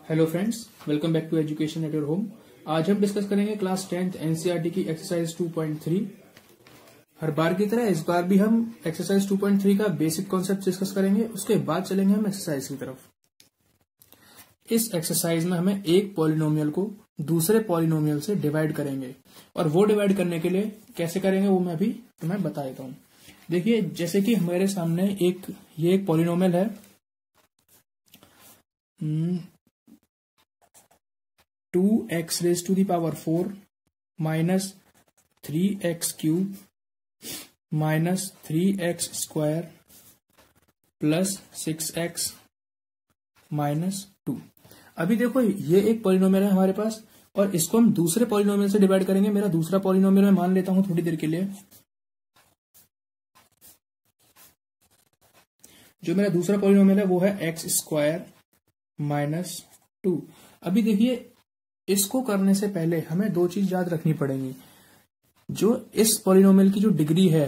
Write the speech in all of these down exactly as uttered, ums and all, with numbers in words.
Hello friends, welcome back to education at your home. आज हम discuss करेंगे class tenth NCERT की exercise two point three. हर बार की तरह इस बार भी हम एक्सरसाइज टू पॉइंट थ्री का बेसिक कॉन्सेप्ट डिस्कस करेंगे, उसके बाद चलेंगे हम एक्सरसाइज की तरफ। इस एक्सरसाइज में हमें एक पॉलिनोमियल को दूसरे पॉलिनोमियल से डिवाइड करेंगे, और वो डिवाइड करने के लिए कैसे करेंगे वो मैं अभी तुम्हें बता देता हूँ। देखिए, जैसे कि हमारे सामने एक ये एक पॉलिनोमियल है two x raise to the power four minus three x cube minus three x square plus six x minus two. अभी देखो, ये एक पॉलिनोमियल है हमारे पास, और इसको हम दूसरे पॉलिनोमियल से डिवाइड करेंगे। मेरा दूसरा पॉलिनोमियल मैं मान लेता हूं थोड़ी देर के लिए। जो मेरा दूसरा पॉलिनोमियल है वो है एक्स स्क्वायर माइनस टू। अभी देखिए, इसको करने से पहले हमें दो चीज याद रखनी पड़ेंगी। जो इस पॉलिनोमियल की जो डिग्री है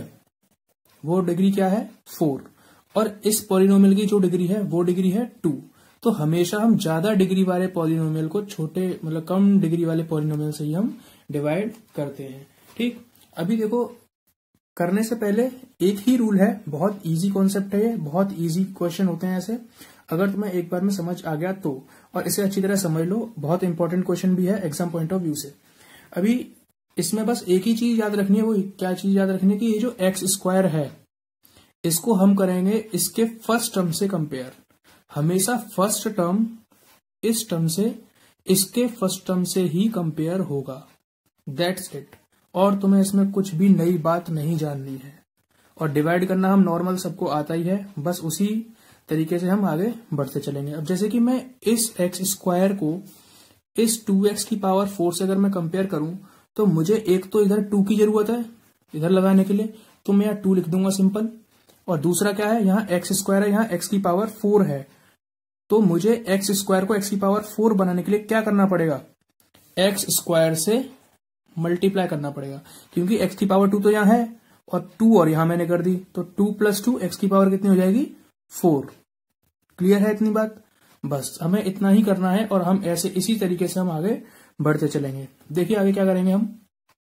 वो डिग्री क्या है, फोर, और इस पॉलिनोमियल की जो डिग्री है वो डिग्री है टू। तो हमेशा हम ज्यादा डिग्री वाले पॉलिनोमियल को छोटे मतलब कम डिग्री वाले पॉलिनोमियल से ही हम डिवाइड करते हैं। ठीक, अभी देखो, करने से पहले एक ही रूल है, बहुत इजी कॉन्सेप्ट है ये, बहुत इजी क्वेश्चन होते हैं ऐसे। अगर तुम्हें एक बार में समझ आ गया तो, और इसे अच्छी तरह समझ लो, बहुत इंपॉर्टेंट क्वेश्चन भी है एग्जाम पॉइंट ऑफ व्यू से। अभी इसमें बस एक ही चीज याद रखनी है, वो क्या चीज याद रखनी है कि ये जो एक्स स्क्वायर है इसको हम करेंगे इसके फर्स्ट टर्म से कंपेयर। हमेशा फर्स्ट टर्म इस टर्म से इसके फर्स्ट टर्म से ही कंपेयर होगा। That's it. और तुम्हें इसमें कुछ भी नई बात नहीं जाननी है। और डिवाइड करना हम नॉर्मल सबको आता ही है, बस उसी तरीके से हम आगे बढ़ते चलेंगे। अब जैसे कि मैं इस एक्स स्क्वायर को इस टू एक्स की पावर फोर से अगर मैं कंपेयर करूं, तो मुझे एक तो इधर टू की जरूरत है इधर लगाने के लिए, तो मैं यहाँ टू लिख दूंगा सिंपल। और दूसरा क्या है, यहाँ एक्स स्क्वायर है, यहाँ एक्स की पावर फोर है, तो मुझे एक्स स्क्वायर को एक्स की पावर फोर बनाने के लिए क्या करना पड़ेगा, एक्स स्क्वायर से मल्टीप्लाई करना पड़ेगा। क्योंकि एक्स की पावर टू तो यहाँ है और टू और यहां मैंने कर दी, तो टू प्लस टू एक्स की पावर कितनी हो जाएगी, फोर। क्लियर है इतनी बात? बस हमें इतना ही करना है, और हम ऐसे इसी तरीके से हम आगे बढ़ते चलेंगे। देखिए आगे क्या करेंगे हम।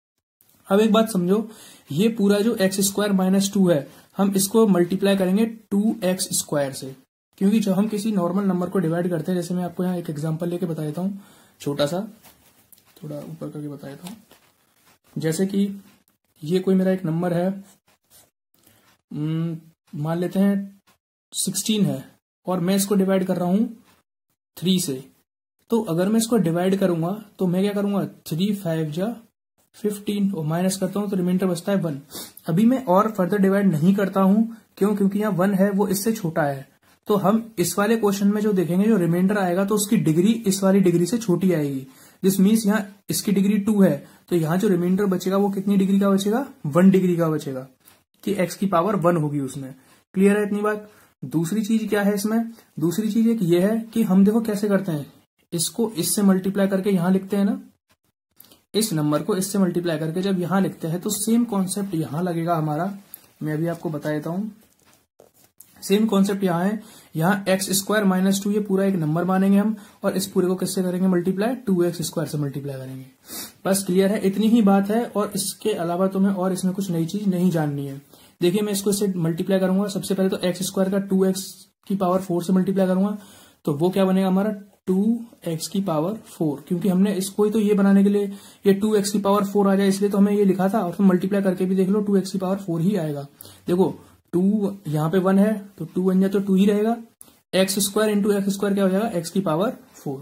अब एक बात समझो, ये पूरा जो एक्स स्क्वायर माइनस टू है, हम इसको मल्टीप्लाई करेंगे टू एक्स स्क्वायर से। क्योंकि जब हम किसी नॉर्मल नंबर को डिवाइड करते हैं, जैसे मैं आपको यहाँ एक एग्जाम्पल लेके बता देता हूँ, छोटा सा, थोड़ा ऊपर करके बता देता हूँ। जैसे कि ये कोई मेरा एक नंबर है, मान लेते हैं सिक्सटीन है, और मैं इसको डिवाइड कर रहा हूं थ्री से। तो अगर मैं इसको डिवाइड करूंगा तो मैं क्या करूंगा, थ्री फाइव जा फिफ्टीन, और माइनस करता हूं तो रिमाइंडर बचता है वन। अभी मैं और फर्दर डिवाइड नहीं करता हूं, क्यों? क्योंकि यहाँ वन है, वो इससे छोटा है। तो हम इस वाले क्वेश्चन में जो देखेंगे, जो रिमाइंडर आएगा तो उसकी डिग्री इस वाली डिग्री से छोटी आएगी। दिस मीन्स यहाँ इसकी डिग्री टू है, तो यहाँ जो रिमाइंडर बचेगा वो कितनी डिग्री का बचेगा, वन डिग्री का बचेगा, कि एक्स की पावर वन होगी उसमें। क्लियर है इतनी बात? दूसरी चीज क्या है इसमें, दूसरी चीज एक ये है कि हम देखो कैसे करते हैं, इसको इससे मल्टीप्लाई करके यहां लिखते हैं ना, इस नंबर को इससे मल्टीप्लाई करके जब यहां लिखते हैं तो सेम कॉन्सेप्ट यहां लगेगा हमारा। मैं अभी आपको बता देता हूं, सेम कॉन्सेप्ट यहाँ है। यहाँ एक्स स्क्वायर माइनस टू ये पूरा एक नंबर मानेंगे हम, और इस पूरे को किससे करेंगे मल्टीप्लाई, टू एक्स स्क्वायर से मल्टीप्लाई करेंगे। बस क्लियर है, इतनी ही बात है, और इसके अलावा तुम्हें और इसमें कुछ नई चीज नहीं जाननी है। देखिए, मैं इसको इससे मल्टीप्लाई करूंगा, सबसे पहले तो एक्स स्क्वायर का टू एक्स की पावर फोर से मल्टीप्लाई करूंगा, तो वो क्या बनेगा हमारा, टू एक्स की पावर फोर। क्योंकि हमने इसको ही तो ये बनाने के लिए, ये टू एक्स की पावर फोर आ जाए इसलिए तो हमें ये लिखा था, और तुम मल्टीप्लाई करके भी देख लो टू एक्स की पावर फोर ही आएगा। देखो, टू यहाँ पे वन है तो टू बन जाए तो टू ही रहेगा, x square into x square क्या हो जाएगा, एक्स की पावर फोर।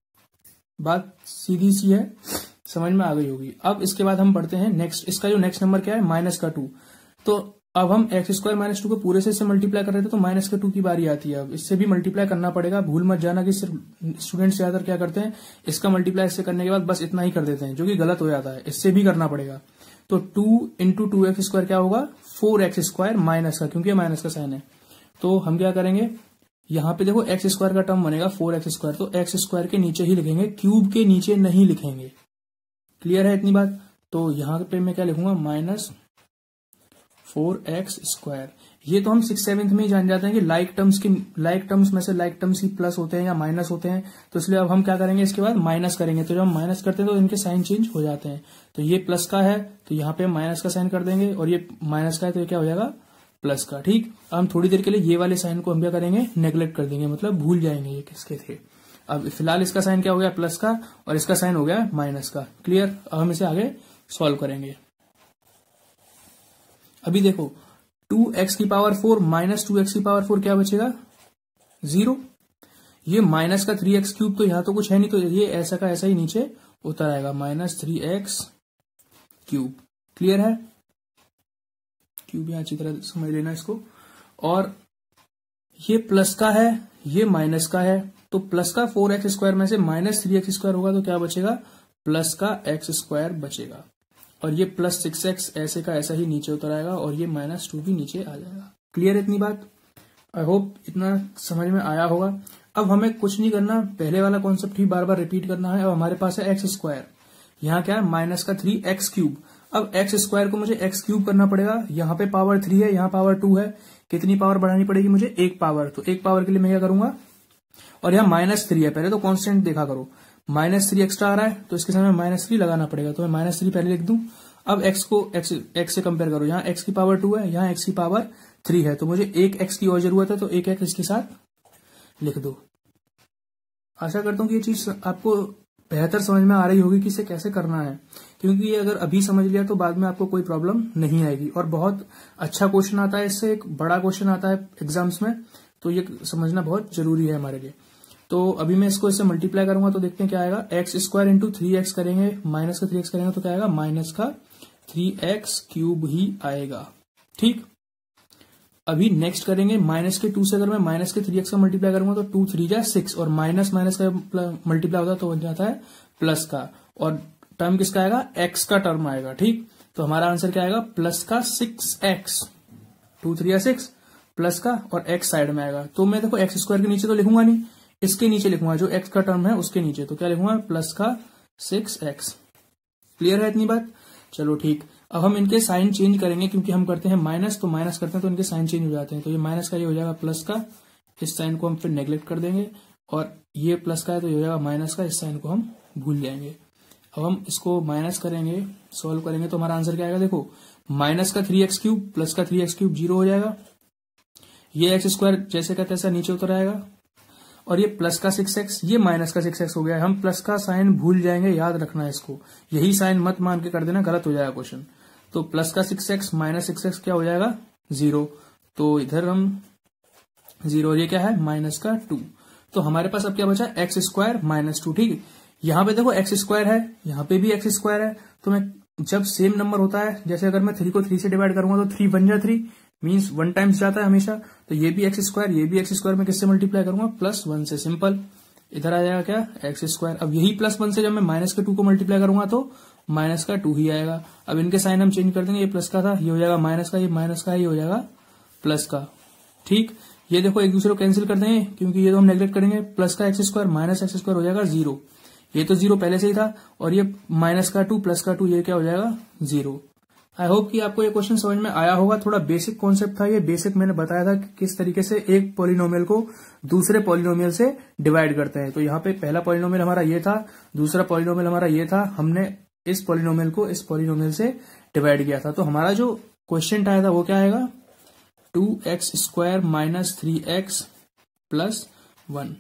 बात सीधी सी है, समझ में आ गई होगी। अब इसके बाद हम पढ़ते हैं नेक्स्ट। इसका जो नेक्स्ट नंबर क्या है, माइनस का टू। तो अब हम एक्स स्क्वायर माइनस टू को पूरे से इससे मल्टीप्लाई कर रहे थे, तो माइनस का टू की बारी आती है। अब इससे भी मल्टीप्लाई करना पड़ेगा। भूल मत जाना कि सिर्फ स्टूडेंट्स ज्यादातर क्या करते हैं, इसका मल्टीप्लाई इससे करने के बाद बस इतना ही कर देते हैं, जो कि गलत हो जाता है। इससे भी करना पड़ेगा। तो two into two x square क्या होगा, फोर एक्स स्क्वायर माइनस का, क्योंकि माइनस का साइन है। तो हम क्या करेंगे, यहाँ पे देखो एक्स स्क्वायर का टर्म बनेगा फोर एक्स स्क्वायर, तो एक्स स्क्वायर के नीचे ही लिखेंगे, क्यूब के नीचे नहीं लिखेंगे। क्लियर है इतनी बात? तो यहाँ पे मैं क्या लिखूंगा, माइनस फोर एक्स स्क्वायर। ये तो हम सिक्स सेवेंथ में ही जान जाते हैं कि लाइक टर्म्स की लाइक टर्म्स में से लाइक टर्म्स ही प्लस होते हैं या माइनस होते हैं, तो इसलिए अब हम क्या करेंगे, इसके बाद माइनस करेंगे। तो जब हम माइनस करते हैं तो इनके साइन चेंज हो जाते हैं। तो ये प्लस का है तो यहाँ पे हम माइनस का साइन कर देंगे, और ये माइनस का है तो ये क्या हो जाएगा, प्लस का। ठीक, अब हम थोड़ी देर के लिए ये वाले साइन को हम क्या करेंगे, नेग्लेक्ट कर देंगे, मतलब भूल जाएंगे ये किसके थे। अब फिलहाल इसका साइन क्या हो गया, प्लस का, और इसका साइन हो गया माइनस का। क्लियर। अब हम इसे आगे सॉल्व करेंगे। अभी देखो, टू एक्स की power four minus two x की पावर फोर क्या बचेगा, जीरो। ये माइनस का थ्री एक्स क्यूब तो यहां तो कुछ है नहीं, तो ये ऐसा का ऐसा ही नीचे उतर आएगा, minus three x cube. Clear है। क्यूब यहां अच्छी तरह समझ लेना इसको। और ये प्लस का है, ये माइनस का है, तो प्लस का फोर एक्स स्क्वायर में से माइनस थ्री एक्स स्क्वायर होगा तो क्या बचेगा, प्लस का एक्स स्क्वायर बचेगा। और ये प्लस सिक्स एक्स ऐसे का ऐसा ही नीचे उतर आएगा, और ये माइनस टू भी नीचे आ जाएगा। क्लियर इतनी बात। आई होप इतना समझ में आया होगा। अब हमें कुछ नहीं करना, पहले वाला कॉन्सेप्ट ही बार बार रिपीट करना है। अब हमारे पास है एक्स स्क्वायर, यहाँ क्या है, माइनस का थ्री एक्स क्यूब। अब एक्स स्क्वायर को मुझे एक्स क्यूब करना पड़ेगा। यहाँ पे पावर थ्री है, यहाँ पावर टू है, कितनी पावर बढ़ानी पड़ेगी मुझे, एक पावर। तो एक पावर के लिए मैं क्या करूंगा, और यहाँ माइनस थ्री है, पहले तो कांस्टेंट देखा करो, माइनस थ्री एक्स्ट्रा आ रहा है तो इसके सामने माइनस थ्री लगाना पड़ेगा। तो मैं माइनस थ्री पहले लिख दूं। अब x को x x से कंपेयर करो, यहाँ x की पावर टू है, यहाँ x की पावर थ्री है, तो मुझे एक x की और जरूरत है, तो एक x इसके साथ लिख दो। आशा करता हूँ कि ये चीज आपको बेहतर समझ में आ रही होगी कि इसे कैसे करना है, क्योंकि ये अगर अभी समझ लिया तो बाद में आपको कोई प्रॉब्लम नहीं आएगी। और बहुत अच्छा क्वेश्चन आता है, इससे एक बड़ा क्वेश्चन आता है एग्जाम्स में, तो ये समझना बहुत जरूरी है हमारे लिए। तो अभी मैं इसको इससे मल्टीप्लाई करूंगा तो देखते हैं क्या आएगा, x square into three x करेंगे, माइनस का थ्री एक्स करेंगे तो क्या आएगा, माइनस का थ्री एक्स क्यूब ही आएगा। ठीक, अभी नेक्स्ट करेंगे माइनस के टू से, अगर मैं माइनस के थ्री एक्स का मल्टीप्लाई करूंगा तो टू थ्री जा सिक्स, और माइनस माइनस का मल्टीप्लाई होता है तो बन जाता है प्लस का, और टर्म किसका आएगा, एक्स का टर्म आएगा। ठीक, तो हमारा आंसर क्या आएगा, प्लस का सिक्स एक्स, टू थ्री या सिक्स, प्लस का, और एक्स साइड में आएगा। तो मैं देखो एक्स स्क्वायर के नीचे तो लिखूंगा नहीं, इसके नीचे लिखूंगा, जो एक्स का टर्म है उसके नीचे। तो क्या लिखूंगा, प्लस का सिक्स एक्स। क्लियर है इतनी बात। चलो ठीक, अब हम इनके साइन चेंज करेंगे, क्योंकि हम करते हैं माइनस, तो माइनस करते हैं तो इनके साइन चेंज हो जाते हैं। तो ये माइनस का ये हो जाएगा प्लस का, इस साइन को हम फिर नेग्लेक्ट कर देंगे, और ये प्लस का है तो ये हो जाएगा माइनस का, इस साइन को हम भूल जाएंगे। अब हम इसको माइनस करेंगे, सोल्व करेंगे, तो हमारा आंसर क्या आएगा, देखो माइनस का थ्री एक्स क्यूब प्लस का थ्री एक्स क्यूब जीरो हो जाएगा, ये एक्स स्क्वायर जैसे का तैसा नीचे उतर आएगा, और ये प्लस का सिक्स एक्स, ये माइनस का सिक्स एक्स हो गया। हम प्लस का साइन भूल जाएंगे, याद रखना है इसको, यही साइन मत मान के कर देना, गलत हो जाएगा क्वेश्चन। तो प्लस का six x minus six x क्या हो जाएगा, जीरो। तो इधर हम जीरो, ये क्या है, माइनस का टू। तो हमारे पास अब क्या बचा, एक्स स्क्वायर माइनस टू। ठीक, यहाँ पे देखो एक्स स्क्वायर है, यहाँ पे भी एक्स स्क्वायर है, तो मैं जब सेम नंबर होता है, जैसे अगर मैं थ्री को थ्री से डिवाइड करूंगा तो थ्री वन जा थ्री, मीन्स वन टाइम्स जाता है हमेशा। तो ये भी एक्स स्क्वायर, ये भी एक्स स्क्वायर, में किससे मल्टीप्लाई करूंगा, प्लस वन से। सिंपल, इधर आ जाएगा क्या, एक्स स्क्वायर। अब यही प्लस वन से जब मैं माइनस के टू को मल्टीप्लाई करूंगा तो माइनस का टू ही आएगा। अब इनके साइन हम चेंज कर देंगे, ये प्लस का था, ये हो जाएगा माइनस का, ये माइनस का, ये हो जाएगा प्लस का। ठीक, ये देखो एक दूसरे को कैंसिल कर देंगे, क्योंकि ये तो हम नेग्लेक्ट करेंगे, प्लस का x square minus x square हो जाएगा जीरो, ये तो जीरो पहले से ही था, और ये माइनस का टू प्लस का टू, ये क्या हो जाएगा, जीरो। आई होप कि आपको ये क्वेश्चन समझ में आया होगा। थोड़ा बेसिक कॉन्सेप्ट था ये, बेसिक मैंने बताया था कि किस तरीके से एक पॉलिनोमियल को दूसरे पॉलिनोमियल से डिवाइड करते हैं। तो यहाँ पे पहला पॉलिनोमियल हमारा ये था, दूसरा पॉलिनोमियल हमारा ये था, हमने इस पॉलिनोमियल को इस पॉलिनोमियल से डिवाइड किया था। तो हमारा जो क्वेश्चन आया था वो क्या आएगा, two x square minus three x plus one.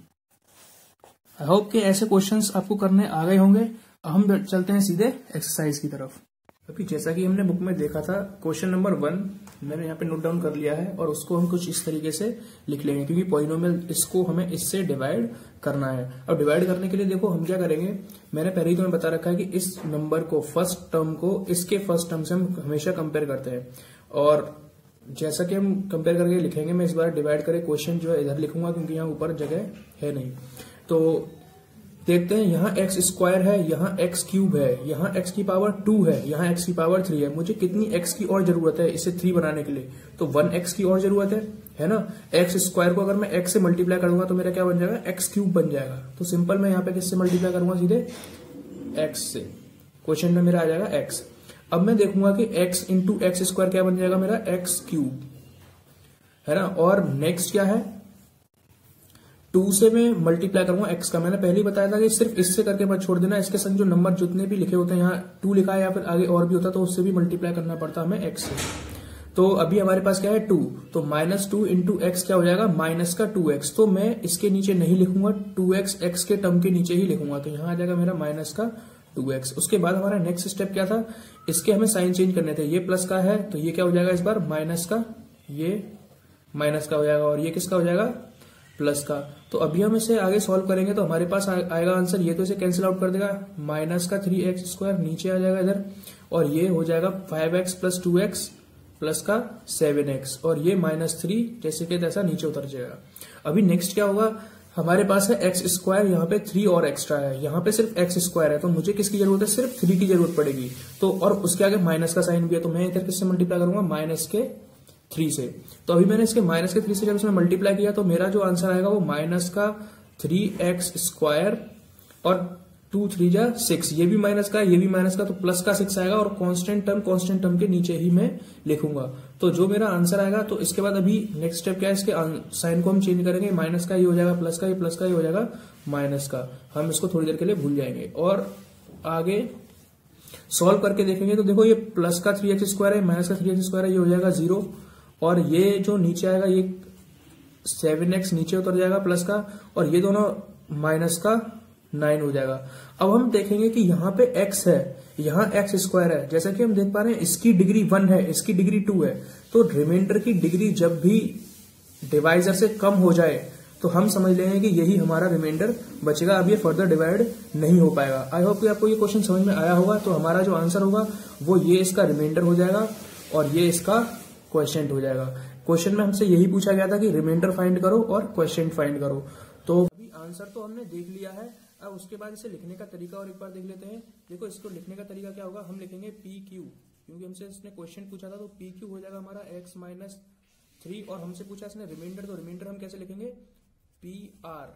I hope कि ऐसे क्वेश्चंस आपको करने आ गए होंगे। अब हम चलते हैं सीधे एक्सरसाइज की तरफ। अभी जैसा कि हमने बुक में देखा था, क्वेश्चन नंबर वन मैंने यहाँ पे नोट डाउन कर लिया है, और उसको हम कुछ इस तरीके से लिख लेंगे, क्योंकि पॉलिनोमियल इसको हमें इससे डिवाइड करना है। अब डिवाइड करने के लिए देखो हम क्या करेंगे, मैंने पहले ही तुम्हें बता रखा है कि इस नंबर को, फर्स्ट टर्म को इसके फर्स्ट टर्म से हम हमेशा कंपेयर करते हैं, और जैसा कि हम कंपेयर करके लिखेंगे, मैं इस बार डिवाइड करे क्वेश्चन जो है इधर लिखूंगा, क्योंकि यहाँ ऊपर जगह है नहीं। तो देखते हैं, यहाँ एक्स स्क्वायर है, यहाँ एक्स क्यूब है, यहाँ एक्स की पावर टू है, यहाँ एक्स की पावर थ्री है। मुझे कितनी एक्स की और जरूरत है इसे थ्री बनाने के लिए, तो वन एक्स की और जरूरत है, है ना। एक्स स्क्वायर को अगर मैं एक्स से मल्टीप्लाई करूंगा तो मेरा क्या बन जाएगा, एक्स क्यूब बन जाएगा। तो सिंपल मैं यहाँ पे किससे मल्टीप्लाई करूंगा, सीधे एक्स से। क्वेश्चन में मेरा आ जाएगा एक्स। अब मैं देखूंगा कि x इंटू एक्स स्क्वायर क्या बन जाएगा मेरा एक्स क्यूब, है ना। और नेक्स्ट क्या है, टू से मैं मल्टीप्लाई करूंगा x का। मैंने पहले ही बताया था कि सिर्फ इससे करके मत छोड़ देना, इसके संग जो नंबर जितने भी लिखे होते हैं, यहाँ टू लिखा है या फिर आगे और भी होता तो उससे भी मल्टीप्लाई करना पड़ता हमें x से। तो अभी हमारे पास क्या है टू, तो माइनस टू इंटू एक्स क्या हो जाएगा माइनस का टू एक्स। तो मैं इसके नीचे नहीं लिखूंगा, टू एक्स एक्स के टर्म के नीचे ही लिखूंगा, तो यहाँ आ जाएगा मेरा माइनस का टू एक्स। उसके बाद हमारा नेक्स्ट स्टेप क्या था, इसके हमें साइन चेंज करने थे। ये प्लस का है तो ये क्या हो जाएगा इस बार माइनस का, ये माइनस का हो जाएगा और ये किसका हो जाएगा प्लस का। तो अभी हम इसे आगे सॉल्व करेंगे तो हमारे पास आएगा आंसर, ये तो इसे कैंसिल आउट कर देगा, माइनस का थ्री एक्स स्क्वायर नीचे आ जाएगा इधर, और ये हो जाएगा five x plus two x plus का सेवन एक्स, और ये माइनस थ्री जैसे कि तैसा नीचे उतर जाएगा। अभी नेक्स्ट क्या होगा, हमारे पास है एक्स स्क्वायर, यहाँ पे थ्री और एक्स्ट्रा है, यहाँ पे सिर्फ एक्स स्क्वायर है, तो मुझे किसकी जरूरत है, सिर्फ थ्री की जरूरत पड़ेगी। तो और उसके आगे माइनस का साइन भी है, तो मैं इधर किससे मल्टीप्लाई करूंगा माइनस के थ्री से। तो अभी मैंने इसके माइनस के थ्री से जब इसमें मल्टीप्लाई किया तो मेरा जो आंसर आएगा वो माइनस का थ्री एक्स स्क्वायर और टू थ्री जा सिक्स, ये भी माइनस का ये भी माइनस का, तो प्लस का सिक्स आएगा, और कांस्टेंट टर्म कांस्टेंट टर्म के नीचे ही मैं लिखूंगा। तो जो मेरा आंसर आएगा, तो इसके बाद अभी नेक्स्ट स्टेप क्या है, इसके साइन को हम चेंज करेंगे, माइनस का ये हो जाएगा प्लस का, ये प्लस का ये हो जाएगा माइनस का। हम इसको थोड़ी देर के लिए भूल जाएंगे और आगे सॉल्व करके देखेंगे। तो देखो ये प्लस का थ्री एक्स स्क्वायर है, माइनस का थ्री एक्स स्क्वायर है, ये हो जाएगा जीरो, और ये जो नीचे आएगा ये सेवन एक्स नीचे उतर जाएगा प्लस का, और ये दोनों माइनस का नाइन हो जाएगा। अब हम देखेंगे कि यहाँ पे x है, यहाँ एक्स स्क्वायर है, जैसा कि हम देख पा रहे हैं इसकी डिग्री वन है, इसकी डिग्री टू है, तो रिमाइंडर की डिग्री जब भी डिवाइजर से कम हो जाए तो हम समझ लेंगे कि यही हमारा रिमाइंडर बचेगा, अब ये फर्दर डिवाइड नहीं हो पाएगा। आई होप कि आपको ये क्वेश्चन समझ में आया होगा। तो हमारा जो आंसर होगा वो ये इसका रिमाइंडर हो जाएगा और ये इसका क्वेश्चन हो जाएगा। क्वेश्चन में हमसे यही पूछा गया था कि रिमाइंडर फाइंड करो और क्वेश्चन फाइंड करो। तो अभी आंसर तो हमने देख लिया है, अब उसके बाद इसे लिखने का तरीका और एक बार देख लेते हैं। देखो इसको लिखने का तरीका क्या होगा, हम लिखेंगे पी क्यू, क्योंकि हमसे इसने क्वेश्चन पूछा था, तो पी क्यू हो जाएगा हमारा एक्स माइनस थ्री, और हमसे पूछा इसने रिमाइंडर, तो रिमाइंडर हम कैसे लिखेंगे P R,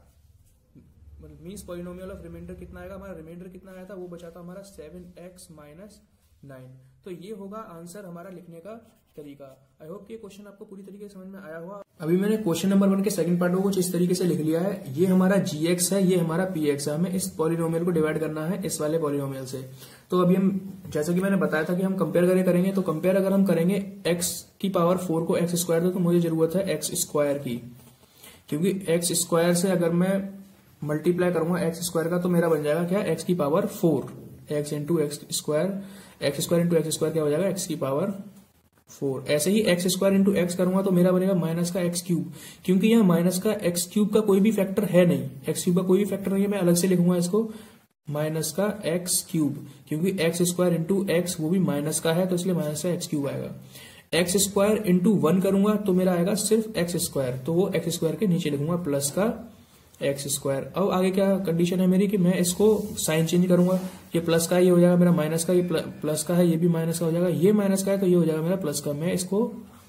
means polynomial of remainder कितना आएगा, हमारा रिमाइंडर कितना आया था वो बचा था हमारा सेवन एक्स माइनस नाइन। तो ये होगा आंसर हमारा लिखने का तरीका। आई होप कि ये क्वेश्चन आपको पूरी तरीके से समझ में आया होगा। अभी मैंने क्वेश्चन नंबर वन के सेकंड पार्ट को कुछ इस तरीके से लिख लिया है, ये हमारा जी एक्स है, ये हमारा पी एक्स है, हमें इस पॉलिनोमियल को डिवाइड करना है इस वाले पॉलिनोमियल से। तो अभी हम जैसा कि मैंने बताया था कि हम कंपेयर करके करेंगे, तो कंपेयर अगर हम करेंगे एक्स की पावर फोर को एक्स स्क्वायर, तो मुझे जरूरत है एक्स स्क्वायर की, क्योंकि एक्स स्क्वायर से अगर मैं मल्टीप्लाई करूंगा एक्स स्क्वायर का तो मेरा बन जाएगा क्या एक्स की power four, x into x square, x square into x square क्या हो जाएगा एक्स की पावर फोर। ऐसे ही एक्स स्क्वायर इंटू एक्स करूंगा तो मेरा बनेगा माइनस का एक्स क्यूब, क्योंकि यहाँ माइनस का एक्स क्यूब का कोई भी फैक्टर है नहीं, एक्स क्यूब का कोई भी फैक्टर नहीं है, मैं अलग से लिखूंगा इसको माइनस का एक्स क्यूब, क्योंकि एक्स स्क्वायर इंटू एक्स वो भी माइनस का है, तो इसलिए माइनस का एक्स क्यूब आएगा। एक्स स्क्वायर इंटू वन करूंगा तो मेरा आएगा सिर्फ एक्स स्क्वायर, तो वो एक्स स्क्वायर के नीचे लिखूंगा प्लस का एक्स स्क्वायर। अब आगे क्या कंडीशन है मेरी कि मैं इसको साइन चेंज करूंगा, ये प्लस का ये हो जाएगा मेरा माइनस का, ये प्लस का है ये भी माइनस का हो जाएगा, ये माइनस का है तो ये हो जाएगा मेरा प्लस का। मैं इसको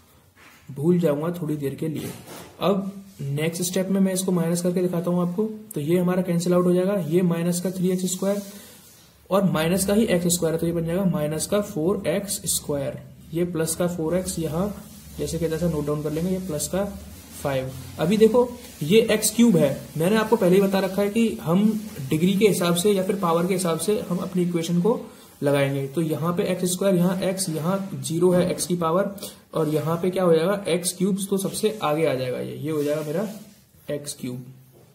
भूल जाऊंगा थोड़ी देर के लिए। अब नेक्स्ट स्टेप में मैं इसको माइनस करके दिखाता हूं आपको, तो ये हमारा कैंसिल आउट हो जाएगा, ये माइनस का थ्री एक्स स्क्वायर और माइनस का ही एक्स स्क्वायर है, तो ये बन जाएगा माइनस का फोर एक्स स्क्वायर, ये प्लस का फोर एक्स, यहाँ जैसे कि जैसा नोट डाउन कर लेंगे, ये प्लस का फाइव। अभी देखो ये एक्स क्यूब है, मैंने आपको पहले ही बता रखा है कि हम डिग्री के हिसाब से या फिर पावर के हिसाब से हम अपनी इक्वेशन को लगाएंगे। तो यहाँ पे एक्स स्क्वायर, यहाँ एक्स, यहाँ जीरो है एक्स की पावर, और यहाँ पे क्या हो जाएगा एक्स क्यूब, तो सबसे आगे आ जाएगा ये ये हो जाएगा मेरा एक्स क्यूब।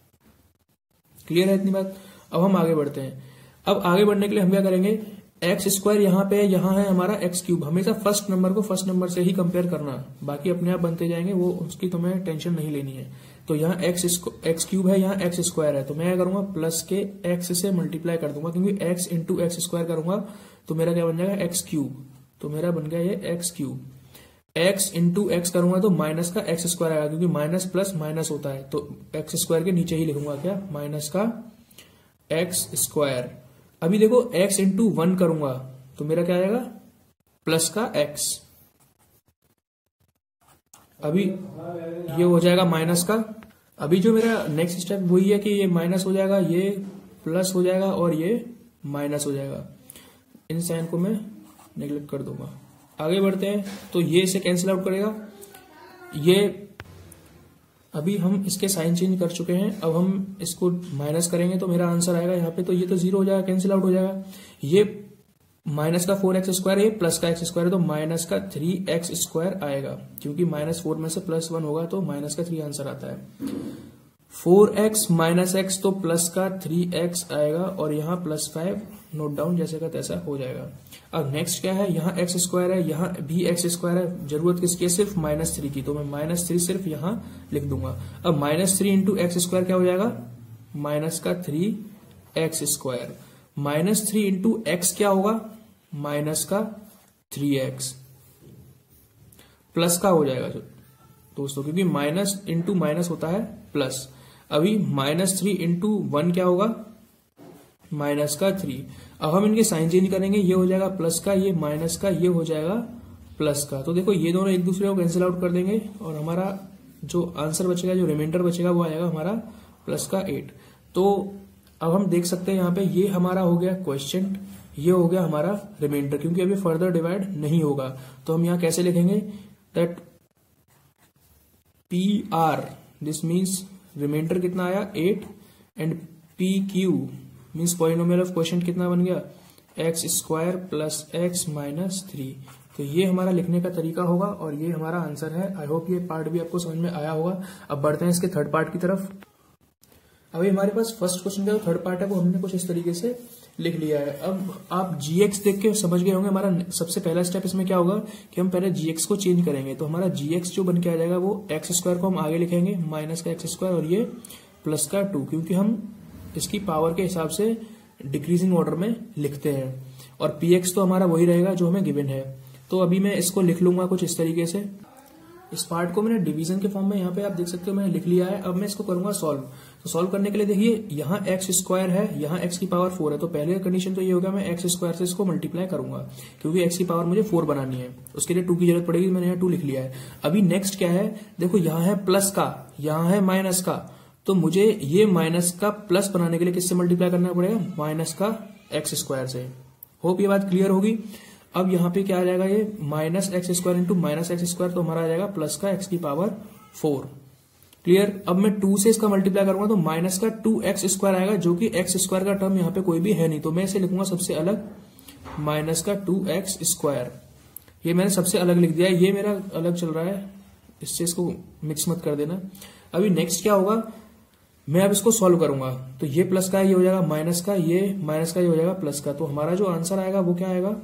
क्लियर है इतनी बात। अब हम आगे बढ़ते हैं। अब आगे बढ़ने के लिए हम क्या करेंगे, एक्स स्क्वायर यहाँ पे यहाँ है हमारा एक्स क्यूब, हमेशा फर्स्ट नंबर को फर्स्ट नंबर से ही कंपेयर करना, बाकी अपने आप बनते जाएंगे, वो उसकी तुम्हें टेंशन नहीं लेनी है। तो यहाँ एक्स एक्स क्यूब है, यहाँ एक्स स्क्वायर है, तो मैं क्या करूंगा प्लस के एक्स से मल्टीप्लाई कर दूंगा, क्योंकि एक्स इंटू एक्स स्क्वायर करूंगा तो मेरा क्या बन जाएगा एक्स क्यूब, तो मेरा बन गया ये x cube. X into x करूंगा तो माइनस का एक्स स्क्वायर आएगा, क्योंकि माइनस प्लस माइनस होता है, तो एक्स स्क्वायर के नीचे ही लिखूंगा क्या माइनस का एक्स स्क्वायर। अभी देखो x इंटू वन करूंगा तो मेरा क्या आएगा प्लस का x, अभी ये हो जाएगा माइनस का। अभी जो मेरा नेक्स्ट स्टेप वही है कि ये माइनस हो जाएगा, ये प्लस हो जाएगा और ये माइनस हो जाएगा। इन साइन को मैं नेग्लेक्ट कर दूंगा। आगे बढ़ते हैं, तो ये इसे कैंसिल आउट करेगा। ये अभी हम इसके साइन चेंज कर चुके हैं, अब हम इसको माइनस करेंगे तो मेरा आंसर आएगा यहाँ पे, तो ये तो जीरो हो जाएगा, कैंसिल आउट हो जाएगा। ये माइनस का फोर एक्स स्क्वायर है, प्लस का एक्स स्क्वायर है, तो माइनस का थ्री एक्स स्क्वायर आएगा, क्योंकि माइनस फोर में से प्लस वन होगा तो माइनस का थ्री आंसर आता है। फोर एक्स माइनस एक्स तो प्लस का थ्री एक्स आएगा, और यहाँ प्लस फाइव नोट डाउन जैसे का तैसा हो जाएगा। अब नेक्स्ट क्या है, यहाँ एक्स स्क्वायर है, यहाँ भी एक्स स्क्वायर है, जरूरत किसकी है, सिर्फ माइनस थ्री की, तो मैं माइनस थ्री सिर्फ यहाँ लिख दूंगा। अब minus three into x square क्या हो जाएगा, माइनस का three x square, minus three into x क्या होगा, माइनस का थ्री एक्स, प्लस का हो जाएगा दोस्तों, क्योंकि माइनस इंटू माइनस होता है प्लस। अभी माइनस थ्री इंटू वन क्या होगा, माइनस का थ्री। अब हम इनके साइन चेंज करेंगे, ये हो जाएगा प्लस का, ये माइनस का, ये हो जाएगा प्लस का। तो देखो ये दोनों एक दूसरे को कैंसिल आउट कर देंगे, और हमारा जो आंसर बचेगा, जो रिमाइंडर बचेगा, वो आएगा हमारा प्लस का एट। तो अब हम देख सकते हैं यहाँ पे ये हमारा हो गया क्वेश्चन, ये हो गया हमारा रिमाइंडर, क्योंकि अभी फर्दर डिवाइड नहीं होगा। तो हम यहाँ कैसे लिखेंगे, that P R, this means remainder कितना आया eight, and P Q means polynomial of question कितना बन गया, x square plus x minus three. तो ये हमारा लिखने का तरीका होगा, और ये हमारा आंसर है। आई होप ये पार्ट भी आपको समझ में आया होगा। अब बढ़ते हैं इसके थर्ड पार्ट की तरफ। अभी हमारे पास फर्स्ट क्वेश्चन का जो थर्ड पार्ट है वो हमने कुछ इस तरीके से लिख लिया है। अब आप जीएक्स देख के समझ गए होंगे, हमारा सबसे पहला स्टेप इसमें क्या होगा कि हम पहले जीएक्स को चेंज करेंगे। तो हमारा जीएक्स जो बन के आ जाएगा वो एक्स स्क्वायर को हम आगे लिखेंगे, माइनस का एक्स स्क्वायर, और ये प्लस का टू, क्योंकि हम इसकी पावर के हिसाब से डिक्रीजिंग ऑर्डर में लिखते हैं। और पीएक्स तो हमारा वही रहेगा जो हमें गिवन है। तो अभी मैं इसको लिख लूंगा कुछ इस तरीके से। इस पार्ट को मैंने डिवीजन के फॉर्म में यहाँ पे आप देख सकते हो मैंने लिख लिया है। अब मैं इसको करूंगा सॉल्व। तो सॉल्व करने के लिए देखिए, यहाँ एक्स स्क्वायर है, यहाँ एक्स की पावर फोर है, तो पहले कंडीशन तो ये होगा मैं एक्स स्क्वायर से इसको मल्टीप्लाई करूंगा, क्योंकि एक्स की पावर मुझे फोर बनानी है, उसके लिए टू की जरूरत पड़ेगी, मैंने यहाँ टू लिख लिया है। अभी नेक्स्ट क्या है, देखो यहाँ है प्लस का, यहाँ है माइनस का, तो मुझे ये माइनस का प्लस बनाने के लिए किससे मल्टीप्लाई करना पड़ेगा, माइनस का एक्स स्क्वायर से। होप ये बात क्लियर होगी। अब यहाँ पे क्या आ जाएगा, ये minus x square into minus x square, तो हमारा आ जाएगा प्लस का एक्स की पावर फोर। क्लियर। अब मैं टू से इसका मल्टीप्लाई करूंगा तो माइनस का टू एक्स स्क्वायर आएगा, जो कि एक्स स्क्वायर का टर्म यहाँ पे कोई भी है नहीं, तो मैं इसे लिखूंगा सबसे अलग, माइनस का टू एक्स स्क्वायर। ये मैंने सबसे अलग लिख दिया है, ये मेरा अलग चल रहा है, इससे इसको मिक्स मत कर देना। अभी नेक्स्ट क्या होगा, मैं अब इसको सॉल्व करूंगा, तो ये प्लस का ये हो जाएगा माइनस का, ये माइनस का ये हो जाएगा प्लस का। तो हमारा जो आंसर आएगा वो क्या आएगा,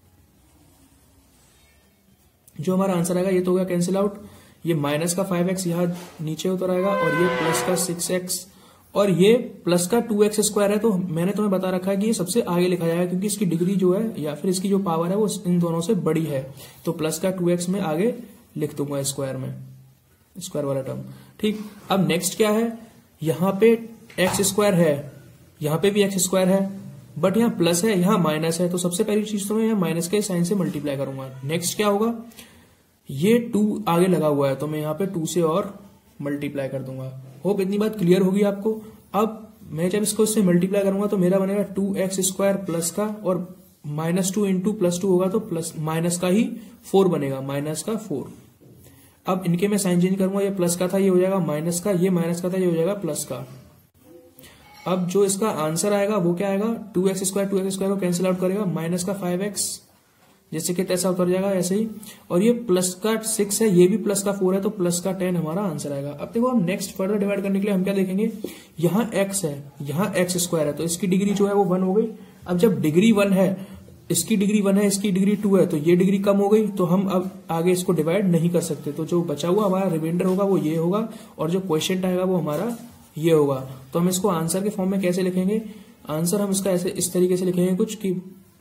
जो हमारा आंसर आएगा ये तो हो गया कैंसिल आउट। ये माइनस का फाइव एक्स यहाँ नीचे उतर आएगा, और ये प्लस का सिक्स एक्स, और ये प्लस का टू एक्स स्क्वायर है। तो मैंने तुम्हें बता रखा है कि ये सबसे आगे लिखा जाएगा, क्योंकि इसकी डिग्री जो है या फिर इसकी जो पावर है वो इन दोनों से बड़ी है। तो प्लस का टू एक्स में आगे लिख दूंगा स्क्वायर में, स्क्वायर वाला टर्म। ठीक। अब नेक्स्ट क्या है, यहाँ पे एक्स स्क्वायर है, यहाँ पे भी एक्स स्क्वायर है, बट यहाँ प्लस है, यहाँ माइनस है, तो सबसे पहली चीज तो मैं यहाँ माइनस के साइन से मल्टीप्लाई करूंगा। नेक्स्ट क्या होगा, ये टू आगे लगा हुआ है, तो मैं यहाँ पे टू से और मल्टीप्लाई कर दूंगा। होप इतनी बात क्लियर होगी आपको। अब मैं जब इसको इससे मल्टीप्लाई करूंगा तो मेरा बनेगा टू एक्स स्क्वायर प्लस का, और minus two into plus two होगा तो प्लस माइनस का ही फोर बनेगा, माइनस का फोर। अब इनके मैं साइन चेंज करूंगा, ये प्लस का था ये हो जाएगा माइनस का, ये माइनस का था ये हो जाएगा प्लस का। अब जो इसका आंसर आएगा वो क्या आएगा, two x square two x square को कैंसिल आउट करेगा, माइनस का फाइव एक्स जैसे कि तैसा उतर जाएगा ऐसे ही, और ये प्लस का सिक्स है, ये भी प्लस का फोर है, तो प्लस का टेन हमारा आंसर आएगा। अब देखो हम नेक्स्ट फर्दर डिवाइड करने के लिए हम क्या देखेंगे, यहाँ एक्स है, यहाँ एक्स स्क्वायर है, तो इसकी डिग्री जो है वो वन हो गई। अब जब डिग्री वन है, इसकी डिग्री वन है, इसकी डिग्री टू है, तो ये डिग्री कम हो गई, तो हम अब आगे इसको डिवाइड नहीं कर सकते। तो जो बचा हुआ हमारा रिमाइंडर होगा वो ये होगा, और जो क्वेश्चन आएगा वो हमारा ये होगा। तो हम इसको आंसर के फॉर्म में कैसे लिखेंगे, आंसर हम इसका ऐसे इस तरीके से लिखेंगे कुछ कि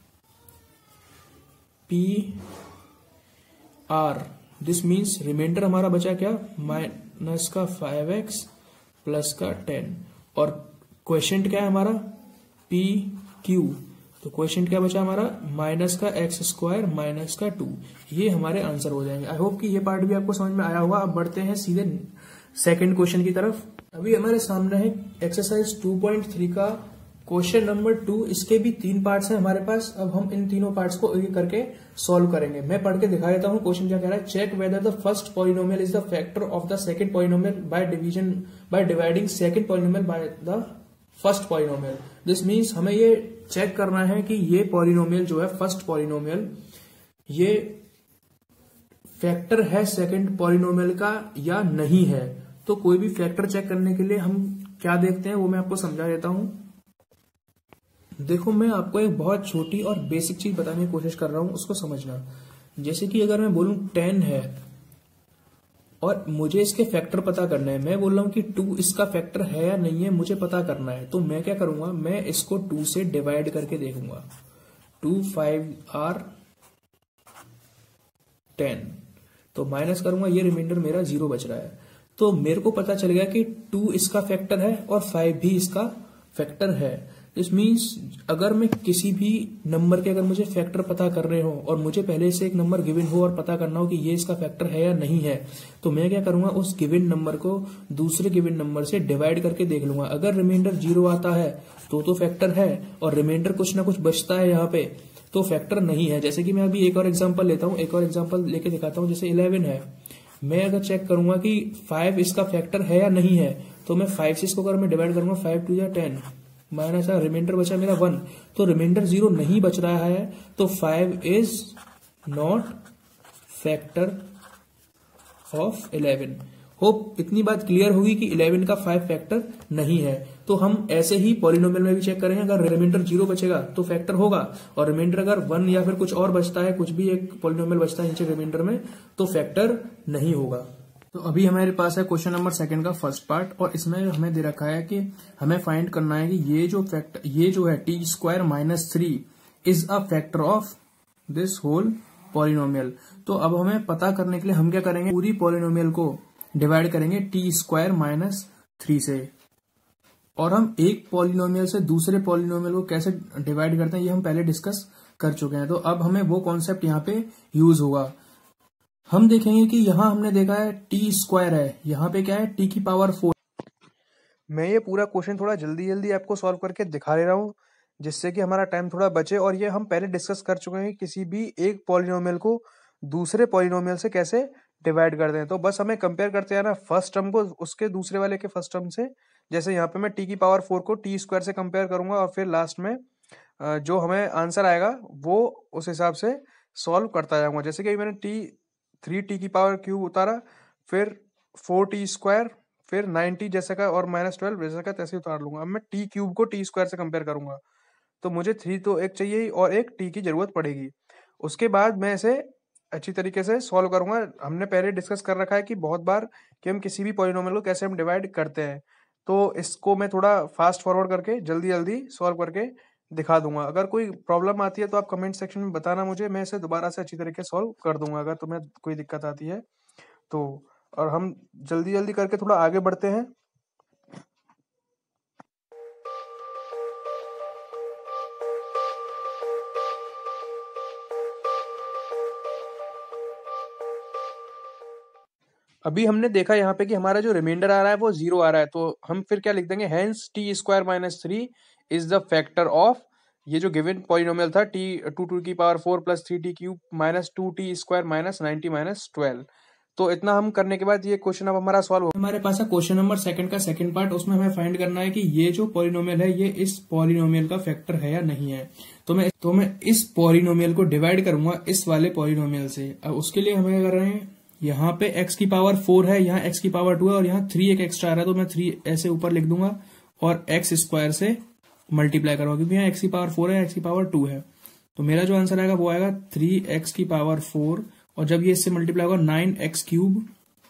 P R, this means remainder हमारा बचा क्या, माइनस का फाइव एक्स प्लस का टेन, और क्वेश्चन क्या है हमारा पी क्यू, तो क्वेश्चन क्या बचा हमारा, माइनस का एक्स स्क्वायर माइनस का टू। ये हमारे आंसर हो जाएंगे। आई होप कि ये पार्ट भी आपको समझ में आया होगा। अब बढ़ते हैं सीधे सेकंड क्वेश्चन की तरफ। अभी हमारे सामने है एक्सरसाइज टू पॉइंट थ्री का क्वेश्चन नंबर टू, इसके भी तीन पार्ट्स हैं हमारे पास। अब हम इन तीनों पार्ट्स को एक करके सॉल्व करेंगे। मैं पढ़ के दिखा देता हूं क्वेश्चन क्या कह रहा है। Check whether the first polynomial is the factor of the second polynomial by division by dividing second polynomial by the first polynomial. This means हमें ये चेक करना है कि ये पॉलिनोमियल जो है फर्स्ट पॉलिनोमियल, ये फैक्टर है सेकंड पॉलिनोमियल का या नहीं है। तो कोई भी फैक्टर चेक करने के लिए हम क्या देखते हैं वो मैं आपको समझा देता हूं। देखो, मैं आपको एक बहुत छोटी और बेसिक चीज बताने की कोशिश कर रहा हूं, उसको समझना। जैसे कि अगर मैं बोलूं टेन है और मुझे इसके फैक्टर पता करना है, मैं बोल रहा हूं कि टू इसका फैक्टर है या नहीं है मुझे पता करना है, तो मैं क्या करूंगा, मैं इसको टू से डिवाइड करके देखूंगा। टू फाइव आर टेन, तो माइनस करूंगा, ये रिमाइंडर मेरा जीरो बच रहा है। तो मेरे को पता चल गया कि टू इसका फैक्टर है और फाइव भी इसका फैक्टर है। दिस मीन्स अगर मैं किसी भी नंबर के अगर मुझे फैक्टर पता कर रहे हो और मुझे पहले से एक नंबर गिवन हो और पता करना हो कि ये इसका फैक्टर है या नहीं है, तो मैं क्या करूंगा, उस गिवन नंबर को दूसरे गिवन नंबर से डिवाइड करके देख लूंगा। अगर रिमाइंडर जीरो आता है तो तो फैक्टर है, और रिमाइंडर कुछ ना कुछ बचता है यहाँ पे तो फैक्टर नहीं है। जैसे कि मैं अभी एक और एग्जाम्पल लेता हूँ, एक और एग्जाम्पल लेके दिखाता हूँ। जैसे इलेवन है, मैं अगर चेक करूंगा कि फाइव इसका फैक्टर है या नहीं है, तो मैं फाइव से इसको अगर मैं डिवाइड करूंगा, फाइव टू या टेन, माइनस रिमाइंडर बचा मेरा वन, तो रिमाइंडर जीरो नहीं बच रहा है, तो five is not factor of eleven. Hope इतनी बात क्लियर होगी कि इलेवन का फाइव फैक्टर नहीं है। तो हम ऐसे ही पॉलिनोमियल में भी चेक करेंगे, अगर रिमाइंडर जीरो बचेगा तो फैक्टर होगा, और रिमाइंडर अगर वन या फिर कुछ और बचता है, कुछ भी एक पॉलिनोमियल बचता है नीचे रिमाइंडर में, तो फैक्टर नहीं होगा। तो अभी हमारे पास है क्वेश्चन नंबर सेकंड का फर्स्ट पार्ट, और इसमें हमें दे रखा है कि हमें फाइंड करना है कि ये जो फैक्टर ये जो है T square minus three is a factor of this whole polynomial. तो अब हमें पता करने के लिए हम क्या करेंगे, पूरी पॉलिनोमियल को डिवाइड करेंगे टी स्क्वायर माइनस थ्री से, और हम एक पॉलिनोमियल से दूसरे पॉलिनोमियल को कैसे डिवाइड करते हैं ये हम पहले डिस्कस कर चुके हैं। तो अब हमें वो कॉन्सेप्ट यहाँ पे यूज होगा। हम देखेंगे कि यहां हमने देखा है टी स्क्वायर है, यहाँ पे क्या है, टी की पावर फोर। मैं ये पूरा क्वेश्चन थोड़ा जल्दी जल्दी आपको सॉल्व करके दिखा ले रहा हूँ, जिससे कि हमारा टाइम थोड़ा बचे। और ये हम पहले डिस्कस कर चुके हैं, किसी भी एक पॉलिनोमियल को दूसरे पॉलिनोमियल से कैसे डिवाइड करते हैं। तो बस हमें कंपेयर करते हैं ना फर्स्ट टर्म को उसके दूसरे वाले के फर्स्ट टर्म से। जैसे यहाँ पे मैं टी की पावर फोर को टी स्क्वायर से कंपेयर करूंगा, और फिर लास्ट में जो हमें आंसर आएगा वो उस हिसाब से सॉल्व करता जाऊंगा। जैसे कि मैंने टी थ्री टी की पावर क्यूब उतारा, फिर फोर टी स्क्वायर, फिर नाइनटी जैसे का और माइनस ट्वेल्व जैसे का तैसे उतार लूंगा। अब मैं टी क्यूब को टी स्क्वायर से कंपेयर करूंगा, तो मुझे थ्री तो एक चाहिए और एक टी की जरूरत पड़ेगी। उसके बाद मैं इसे अच्छी तरीके से सॉल्व करूंगा। हमने पहले डिस्कस कर रखा है कि बहुत बार कि हम किसी भी पॉलिनोमियल को कैसे हम डिवाइड करते हैं, तो इसको मैं थोड़ा फास्ट फॉरवर्ड करके जल्दी जल्दी सॉल्व करके दिखा दूंगा। अगर कोई प्रॉब्लम आती है तो आप कमेंट सेक्शन में बताना मुझे, मैं इसे दोबारा से अच्छी तरीके से सॉल्व कर दूंगा अगर तुम्हें कोई दिक्कत आती है तो। और हम जल्दी जल्दी करके थोड़ा आगे बढ़ते हैं। अभी हमने देखा यहाँ पे कि हमारा जो रिमाइंडर आ रहा है वो जीरो आ रहा है, तो हम फिर क्या लिख देंगे, hence T square minus three is the factor of ये जो गिवन पॉलिनोमियल था टी टू टू की power four plus three T cube minus two T square minus ninety minus twelve. तो इतना हम करने के बाद ये क्वेश्चन अब हमारा सॉल्व हो। हमारे पास है क्वेश्चन नंबर सेकंड का सेकंड पार्ट, उसमें हमें फाइंड करना है कि ये जो पॉलिनोमियल है ये इस पॉलिनोमियल का फैक्टर है या नहीं है। तो मैं तो मैं इस पॉलिनोमियल को डिवाइड करूंगा इस वाले पॉलिनोमियल से। अब उसके लिए हमें कर रहे हैं, यहाँ पे x की पावर फोर है, यहाँ x की पावर टू है, और यहाँ थ्री एक एक्स्ट्रा आ रहा है, तो मैं थ्री ऐसे ऊपर लिख दूंगा और x स्क्वायर से मल्टीप्लाई करूंगा, क्योंकि यहाँ x की पावर फोर है, x की पावर टू है। तो मेरा जो आंसर आएगा वो आएगा थ्री एक्स की पावर फोर, और जब ये इससे मल्टीप्लाई होगा नाइन एक्स क्यूब।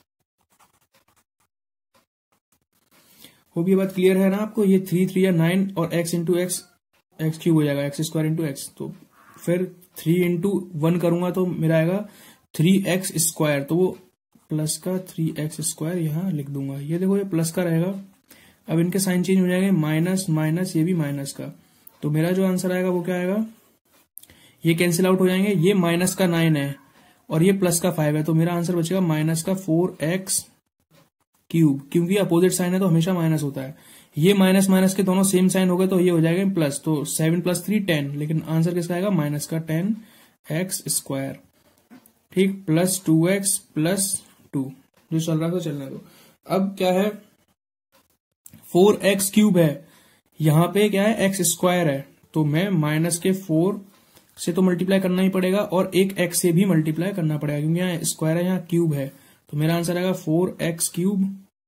होप ये बात क्लियर है ना आपको, ये थ्री थ्री या नाइन और x into X X cube हो जाएगा, एक्स स्क्वायर इंटू एक्स। तो फिर थ्री इंटू वन करूंगा तो मेरा आएगा थ्री एक्स स्क्वायर, तो वो प्लस का थ्री एक्स स्क्वायर यहां लिख दूंगा। ये देखो ये प्लस का रहेगा, अब इनके साइन चेंज हो जाएंगे, माइनस माइनस ये भी माइनस का। तो मेरा जो आंसर आएगा वो क्या आएगा, ये कैंसिल आउट हो जाएंगे, ये माइनस का नाइन है और ये प्लस का फाइव है, तो मेरा आंसर बचेगा माइनस का फोर एक्स क्यूब, क्योंकि अपोजिट साइन है तो हमेशा माइनस होता है। ये माइनस माइनस के दोनों सेम साइन हो गए तो ये हो जाएगा प्लस, तो सेवन प्लस थ्री टेन, लेकिन आंसर किसका आएगा माइनस का टेन एक्स स्क्वायर, ठीक, plus two x plus two, जो चल रहा था चलने दो। अब क्या है, फोर एक्स क्यूब है, यहां पे क्या है एक्स स्क्वायर है, तो मैं माइनस के फोर से तो मल्टीप्लाई करना ही पड़ेगा और एक एक्स से भी मल्टीप्लाई करना पड़ेगा क्योंकि यहाँ स्क्वायर है, यहाँ क्यूब है, तो मेरा आंसर आएगा four X cube,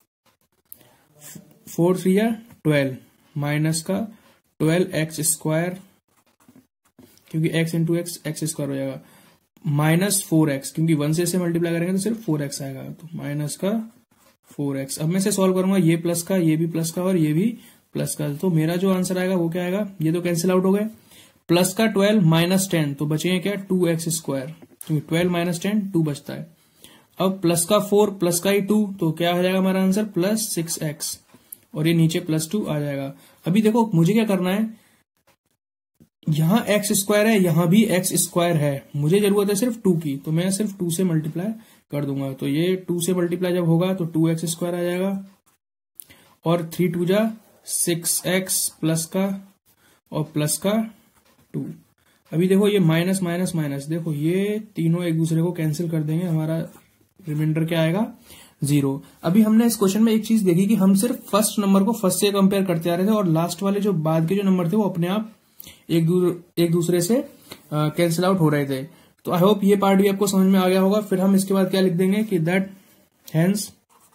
four three या ट्वेल्व, माइनस का ट्वेल्व एक्स स्क्वायर, क्योंकि X into X X square हो जाएगा, माइनस फोर एक्स, क्योंकि वन से इसे मल्टीप्लाई करेंगे तो सिर्फ फोर एक्स आएगा, तो माइनस का फोर एक्स। अब मैं इसे सॉल्व करूंगा, ये प्लस का, ये भी प्लस का और ये भी प्लस का, तो मेरा जो आंसर आएगा वो क्या आएगा, ये तो कैंसिल आउट हो गए, प्लस का ट्वेल्व माइनस टेन, तो बचेंगे क्या टू एक्स स्क्वायर, क्योंकि ट्वेल्व माइनस टेन टू बचता है। अब प्लस का फोर प्लस का ही टू, तो क्या हो जाएगा हमारा आंसर प्लस सिक्स एक्स, और ये नीचे प्लस टू आ जाएगा। अभी देखो मुझे क्या करना है, यहां एक्स स्क्वायर है, यहां भी एक्स स्क्वायर है, मुझे जरूरत है सिर्फ टू की, तो मैं सिर्फ टू से मल्टीप्लाई कर दूंगा, तो ये टू से मल्टीप्लाई जब होगा तो टू एक्स स्क्वायर आ जाएगा, और थ्री टू जा सिक्स एक्स प्लस का और प्लस का टू। अभी देखो ये माइनस माइनस माइनस, देखो ये तीनों एक दूसरे को कैंसिल कर देंगे, हमारा रिमाइंडर क्या आएगा जीरो। अभी हमने इस क्वेश्चन में एक चीज देखी कि हम सिर्फ फर्स्ट नंबर को फर्स्ट से कंपेयर करते आ रहे थे और लास्ट वाले जो बाद के जो नंबर थे वो अपने आप एक, दूर, एक दूसरे से कैंसिल आउट हो रहे थे। तो आई होप ये पार्ट भी आपको समझ में आ गया होगा। फिर हम इसके बाद क्या लिख देंगे कि that hence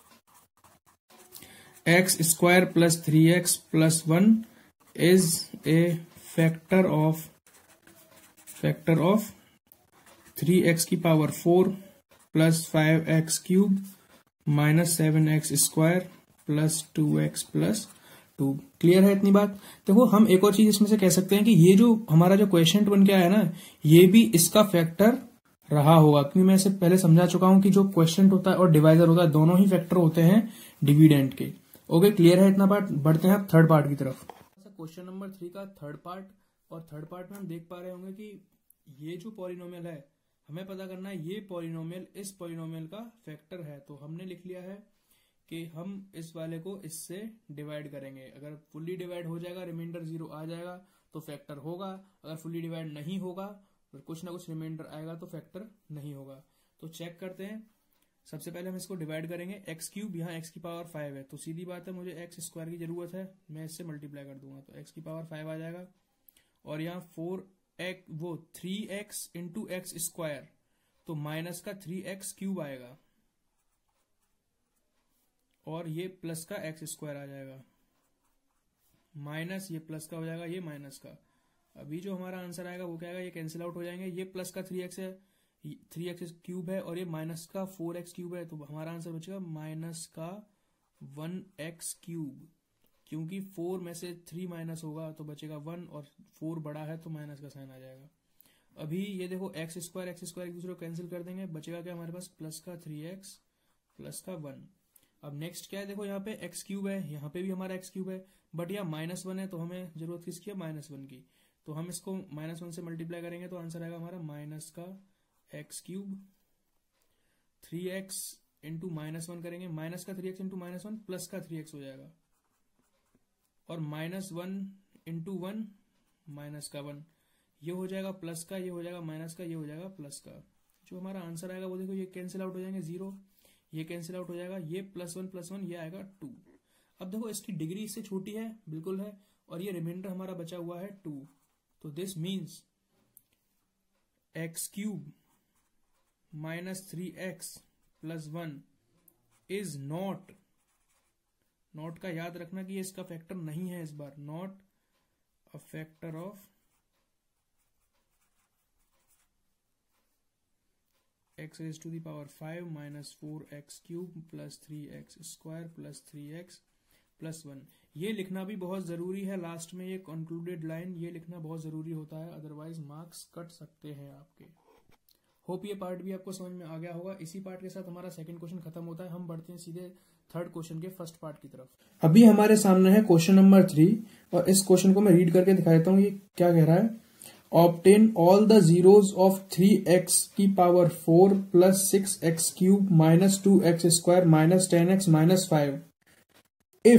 X square plus three x plus one is a factor of factor of three X की power four plus five X cube minus seven X square plus two x plus two. Clear है इतनी बात? देखो हम एक और चीज इसमें से कह सकते हैं कि ये जो हमारा जो क्वेश्चन बन के आया ना, ये भी इसका फैक्टर रहा होगा, क्योंकि मैं इसे पहले समझा चुका हूं कि जो क्वेश्चन होता है और डिवाइजर होता है दोनों ही फैक्टर होते हैं डिविडेंड के। ओके, क्लियर है इतना पार्ट? बढ़ते हैं थर्ड पार्ट की तरफ। क्वेश्चन नंबर थ्री का थर्ड पार्ट, और थर्ड पार्ट में हम देख पा रहे होंगे कि ये जो पॉलिनोमियल है हमें पता करना है ये पॉलिनोमियल इस पॉलिनोमियल का फैक्टर है। तो हमने लिख लिया है कि हम इस वाले को इससे डिवाइड करेंगे, अगर फुल्ली डिवाइड हो जाएगा रिमाइंडर जीरो आ जाएगा तो फैक्टर होगा, अगर फुल्ली डिवाइड नहीं होगा तो कुछ ना कुछ रिमाइंडर आएगा तो फैक्टर नहीं होगा। तो चेक करते हैं। सबसे पहले हम इसको डिवाइड करेंगे, एक्स क्यूब, यहाँ एक्स की पावर फाइव है तो सीधी बात है मुझे एक्स स्क्वायर की जरूरत है, मैं इससे मल्टीप्लाई कर दूंगा तो एक्स की पावर फाइव आ जाएगा, और यहाँ फोर एक्स वो three X into x square तो माइनस का थ्री एक्स क्यूब आएगा, और ये प्लस का एक्स स्क्वायर आ जाएगा, माइनस ये प्लस का हो जाएगा, ये माइनस का। अभी जो हमारा आंसर आएगा वो क्या आएगा, ये कैंसिल आउट हो जाएंगे, ये प्लस का थ्री एक्स है, थ्री एक्स क्यूब है, और ये माइनस का फोर एक्स क्यूब है, तो हमारा आंसर बचेगा माइनस का वन एक्स क्यूब, क्योंकि फोर में से थ्री माइनस होगा तो बचेगा वन, और फोर बड़ा है तो माइनस का साइन आ जाएगा। अभी ये देखो एक्स स्क्वायर एक्स स्क्वायर एक दूसरे को कैंसिल कर देंगे, बचेगा क्या हमारे पास प्लस का थ्री एक्स प्लस का वन। अब नेक्स्ट क्या है, देखो यहाँ पे एक्स क्यूब है, यहाँ पे भी हमारा एक्स क्यूब है, बट यहाँ माइनस वन है तो हमें जरूरत किसकी है, माइनस वन की, तो हम इसको माइनस वन से मल्टीप्लाई करेंगे तो आंसर आएगा हमारा माइनस का x cube, three X into minus one करेंगे, माइनस का three X into minus one plus का थ्री एक्स हो जाएगा, और minus one into one minus का वन, ये हो जाएगा प्लस का, ये हो जाएगा माइनस का, ये हो जाएगा प्लस का। जो हमारा आंसर आएगा वो देखो ये कैंसिल आउट हो जाएंगे, जीरो ये कैंसिल आउट हो जाएगा, ये प्लस वन प्लस वन ये आएगा टू। अब देखो इसकी डिग्री इससे छोटी है, बिल्कुल है, और ये रिमाइंडर हमारा बचा हुआ है टू, तो this means X cube minus three x plus one is not, not का याद रखना कि ये इसका फैक्टर नहीं है इस बार, not a factor of X raise to the power five minus four X cube plus three x square plus three x plus one. ये लिखना भी बहुत जरूरी है, लास्ट में ये कंक्लूडेड लाइन ये लिखना बहुत जरूरी होता है, अदरवाइज मार्क्स कट सकते हैं आपके। होप ये पार्ट भी आपको समझ में आ गया होगा। इसी पार्ट के साथ हमारा सेकंड क्वेश्चन खत्म होता है, हम बढ़ते हैं सीधे थर्ड क्वेश्चन के फर्स्ट पार्ट की तरफ। अभी हमारे सामने है क्वेश्चन नंबर थ्री, और इस क्वेश्चन को मैं रीड करके दिखा देता हूँ ये क्या कह रहा है। Obtain all the zeros of three X की power four plus six X cube minus two x square minus ten X minus five if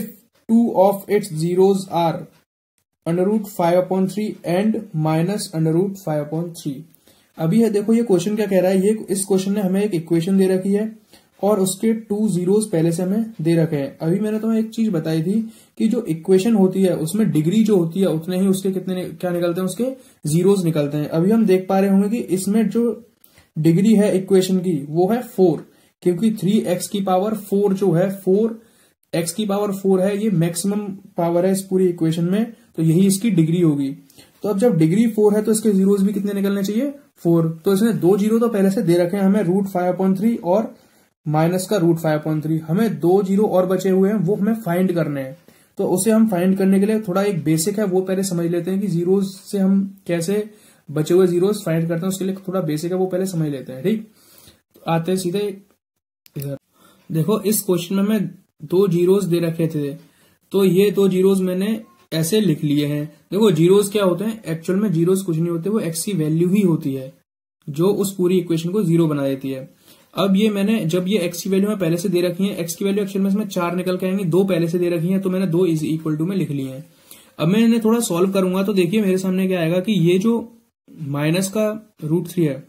two of its zeros are under root five upon three and minus under root five upon three. अभी है देखो ये question क्या कह रहा है, ये इस क्वेश्चन ने हमें एक इक्वेशन दे रखी है और उसके टू जीरोस पहले से हमें दे रखे हैं। अभी मैंने तुम्हें एक चीज बताई थी कि जो इक्वेशन होती है उसमें डिग्री जो होती है उतने ही उसके कितने क्या निकलते हैं, उसके जीरोस निकलते हैं। अभी हम देख पा रहे होंगे कि इसमें जो डिग्री है इक्वेशन की वो है फोर, क्योंकि थ्री एक्स की पावर फोर जो है, फोर एक्स की पावर फोर है, ये मैक्सिमम पावर है इस पूरी इक्वेशन में, तो यही इसकी डिग्री होगी। तो अब जब डिग्री फोर है तो इसके जीरोस भी कितने निकलने चाहिए, फोर। तो इसने दो जीरो तो पहले से दे रखे हैं हमें, रूट फाइव अपॉन थ्री और माइनस का रूट फाइव अपॉन थ्री। हमें दो जीरो और बचे हुए हैं, वो हमें फाइंड करने हैं। तो उसे हम फाइंड करने के लिए थोड़ा एक बेसिक है वो पहले समझ लेते हैं कि जीरोस से हम कैसे बचे हुए जीरोस फाइंड करते हैं। उसके लिए थोड़ा बेसिक है वो पहले समझ लेते हैं। ठीक, तो आते हैं सीधे इधर। देखो इस क्वेश्चन में हमें दो जीरोस दे रखे थे, तो ये दो जीरोस मैंने ऐसे लिख लिए हैं। देखो जीरोस क्या होते हैं, एक्चुअल में जीरोस कुछ नहीं होते, वो एक्स की वैल्यू ही होती है जो उस पूरी इक्वेशन को जीरो बना देती है। अब ये मैंने जब ये एक्स की वैल्यू में पहले से दे रखी है, एक्स की वैल्यू एक्चुअल में इसमें चार निकल के आएंगी, दो पहले से दे रखी है, तो मैंने दो इज इक्वल टू में लिख लिए हैं। अब मैं इन्हें थोड़ा सॉल्व करूंगा तो देखिए मेरे सामने क्या आएगा कि ये जो माइनस का रूट थ्री है,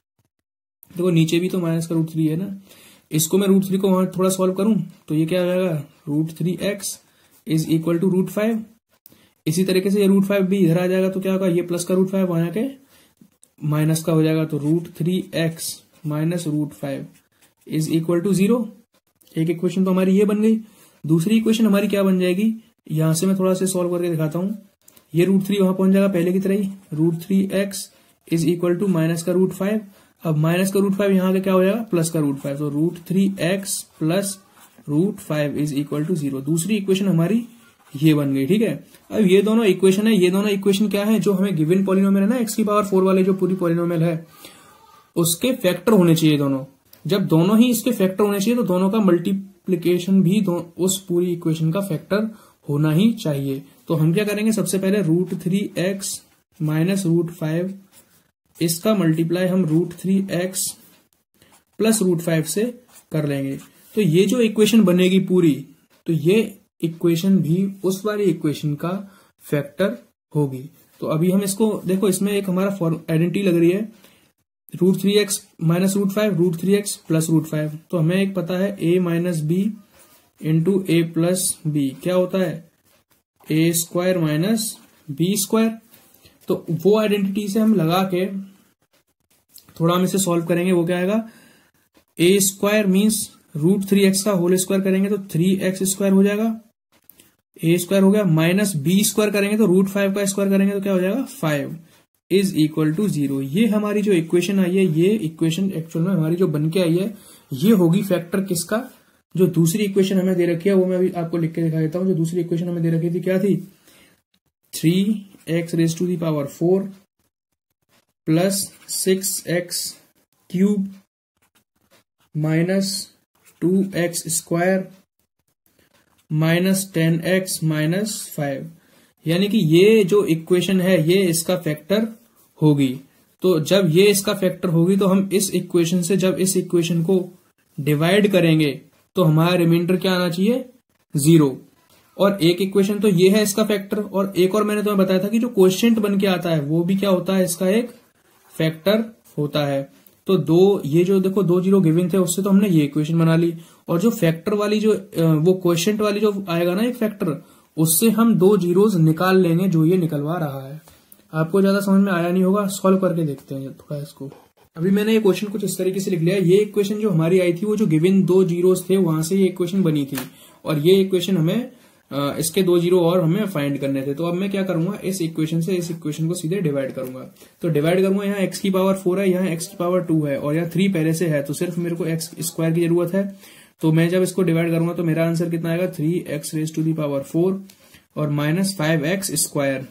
देखो नीचे भी तो माइनस का रूट थ्री है ना, इसको मैं रूट थ्री को वहां थोड़ा सॉल्व करूं तो ये क्या आ जाएगा, root three X is equal to root five. इसी तरीके से ये रूट फाइव भी इधर आ जाएगा तो क्या होगा, ये प्लस का रूट फाइव वहां के माइनस का हो जाएगा, तो root three x minus root five is equal to zero. एक इक्वेशन तो हमारी ये बन गई। दूसरी इक्वेशन हमारी क्या बन जाएगी, यहां से मैं थोड़ा सा सॉल्व करके दिखाता हूं। ये रूट थ्री वहां पहुंच जाएगा पहले की तरह ही, root three X is equal to minus का रूट फाइव। अब माइनस का रूट फाइव यहाँ का क्या हो जाएगा, प्लस का रूट फाइव, तो root three x plus root five is equal to zero. दूसरी इक्वेशन हमारी ये बन गई। ठीक है, अब ये दोनों इक्वेशन है, ये दोनों इक्वेशन क्या है, जो हमें गिवन पॉलिनोमियल है ना, एक्स की पावर फोर वाले जो पूरी पॉलिनोमियल है उसके फैक्टर होने चाहिए दोनों। जब दोनों ही इसके फैक्टर होने चाहिए तो दोनों का मल्टीप्लीकेशन भी उस पूरी इक्वेशन का फैक्टर होना ही चाहिए। तो हम क्या करेंगे, सबसे पहले root three x minus root five, इसका मल्टीप्लाई हम root three x plus root five से कर लेंगे। तो ये जो इक्वेशन बनेगी पूरी, तो ये इक्वेशन भी उस वाली इक्वेशन का फैक्टर होगी। तो अभी हम इसको देखो, इसमें एक हमारा आइडेंटिटी लग रही है, root three x minus root five, root three x plus root five. तो हमें एक पता है A minus B into A plus B क्या होता है, A square minus B square. तो वो आइडेंटिटी से हम लगा के थोड़ा हम इसे सॉल्व करेंगे, वो क्या आएगा, A square means root three X का होल स्क्वायर करेंगे तो थ्री एक्स स्क्वायर हो जाएगा, ए स्क्वायर हो गया, माइनस बी स्क्वायर करेंगे तो रूट फाइव का स्क्वायर करेंगे तो क्या हो जाएगा, five is equal to zero. ये हमारी जो इक्वेशन आई है, ये इक्वेशन एक्चुअल में हमारी जो बन के आई है, ये होगी फैक्टर किसका, जो दूसरी इक्वेशन हमें दे रखी है वो मैं अभी आपको लिख के दिखा देता हूं। जो दूसरी इक्वेशन हमें दे रखी थी क्या थी, three X raise to the power four plus six X cube minus two x square minus ten X minus five. यानी कि ये जो इक्वेशन है ये इसका फैक्टर होगी। तो जब ये इसका फैक्टर होगी तो हम इस इक्वेशन से जब इस इक्वेशन को डिवाइड करेंगे तो हमारा रिमाइंडर क्या आना चाहिए, जीरो। और एक इक्वेशन तो ये है इसका फैक्टर, और एक और मैंने तुम्हें बताया था कि जो क्वोशिएंट बन के आता है वो भी क्या होता है, इसका एक फैक्टर होता है। तो दो ये जो देखो दो जीरो गिवन थे उससे तो हमने ये इक्वेशन बना ली, और जो फैक्टर वाली जो वो क्वोशिएंट वाली जो आएगा ना एक फैक्टर, उससे हम दो जीरोस निकाल लेंगे जो ये निकलवा रहा है। आपको ज्यादा समझ में आया नहीं होगा, सॉल्व करके देखते हैं थोड़ा इसको। अभी मैंने ये क्वेश्चन कुछ इस तरीके से लिख लिया। ये इक्वेशन जो हमारी आई थी वो जो गिवन दो जीरोस थे वहां से ये इक्वेशन बनी थी, और ये इक्वेशन हमें इसके दो जीरो और हमें फाइंड करने थे। तो अब मैं क्या करूंगा, इस इक्वेशन से इस इक्वेशन को सीधे डिवाइड करूंगा। तो डिवाइड करूंगा, यहाँ एक्स की पावर फोर है, यहाँ एक्स की पावर टू है, और यहाँ थ्री पहले से है, तो सिर्फ मेरे को एक्स स्क्वायर की जरूरत है। तो मैं जब इसको डिवाइड करूंगा तो मेरा आंसर कितना आएगा, three X raise to the power four और माइनस फाइव एक्स स्क्वायर।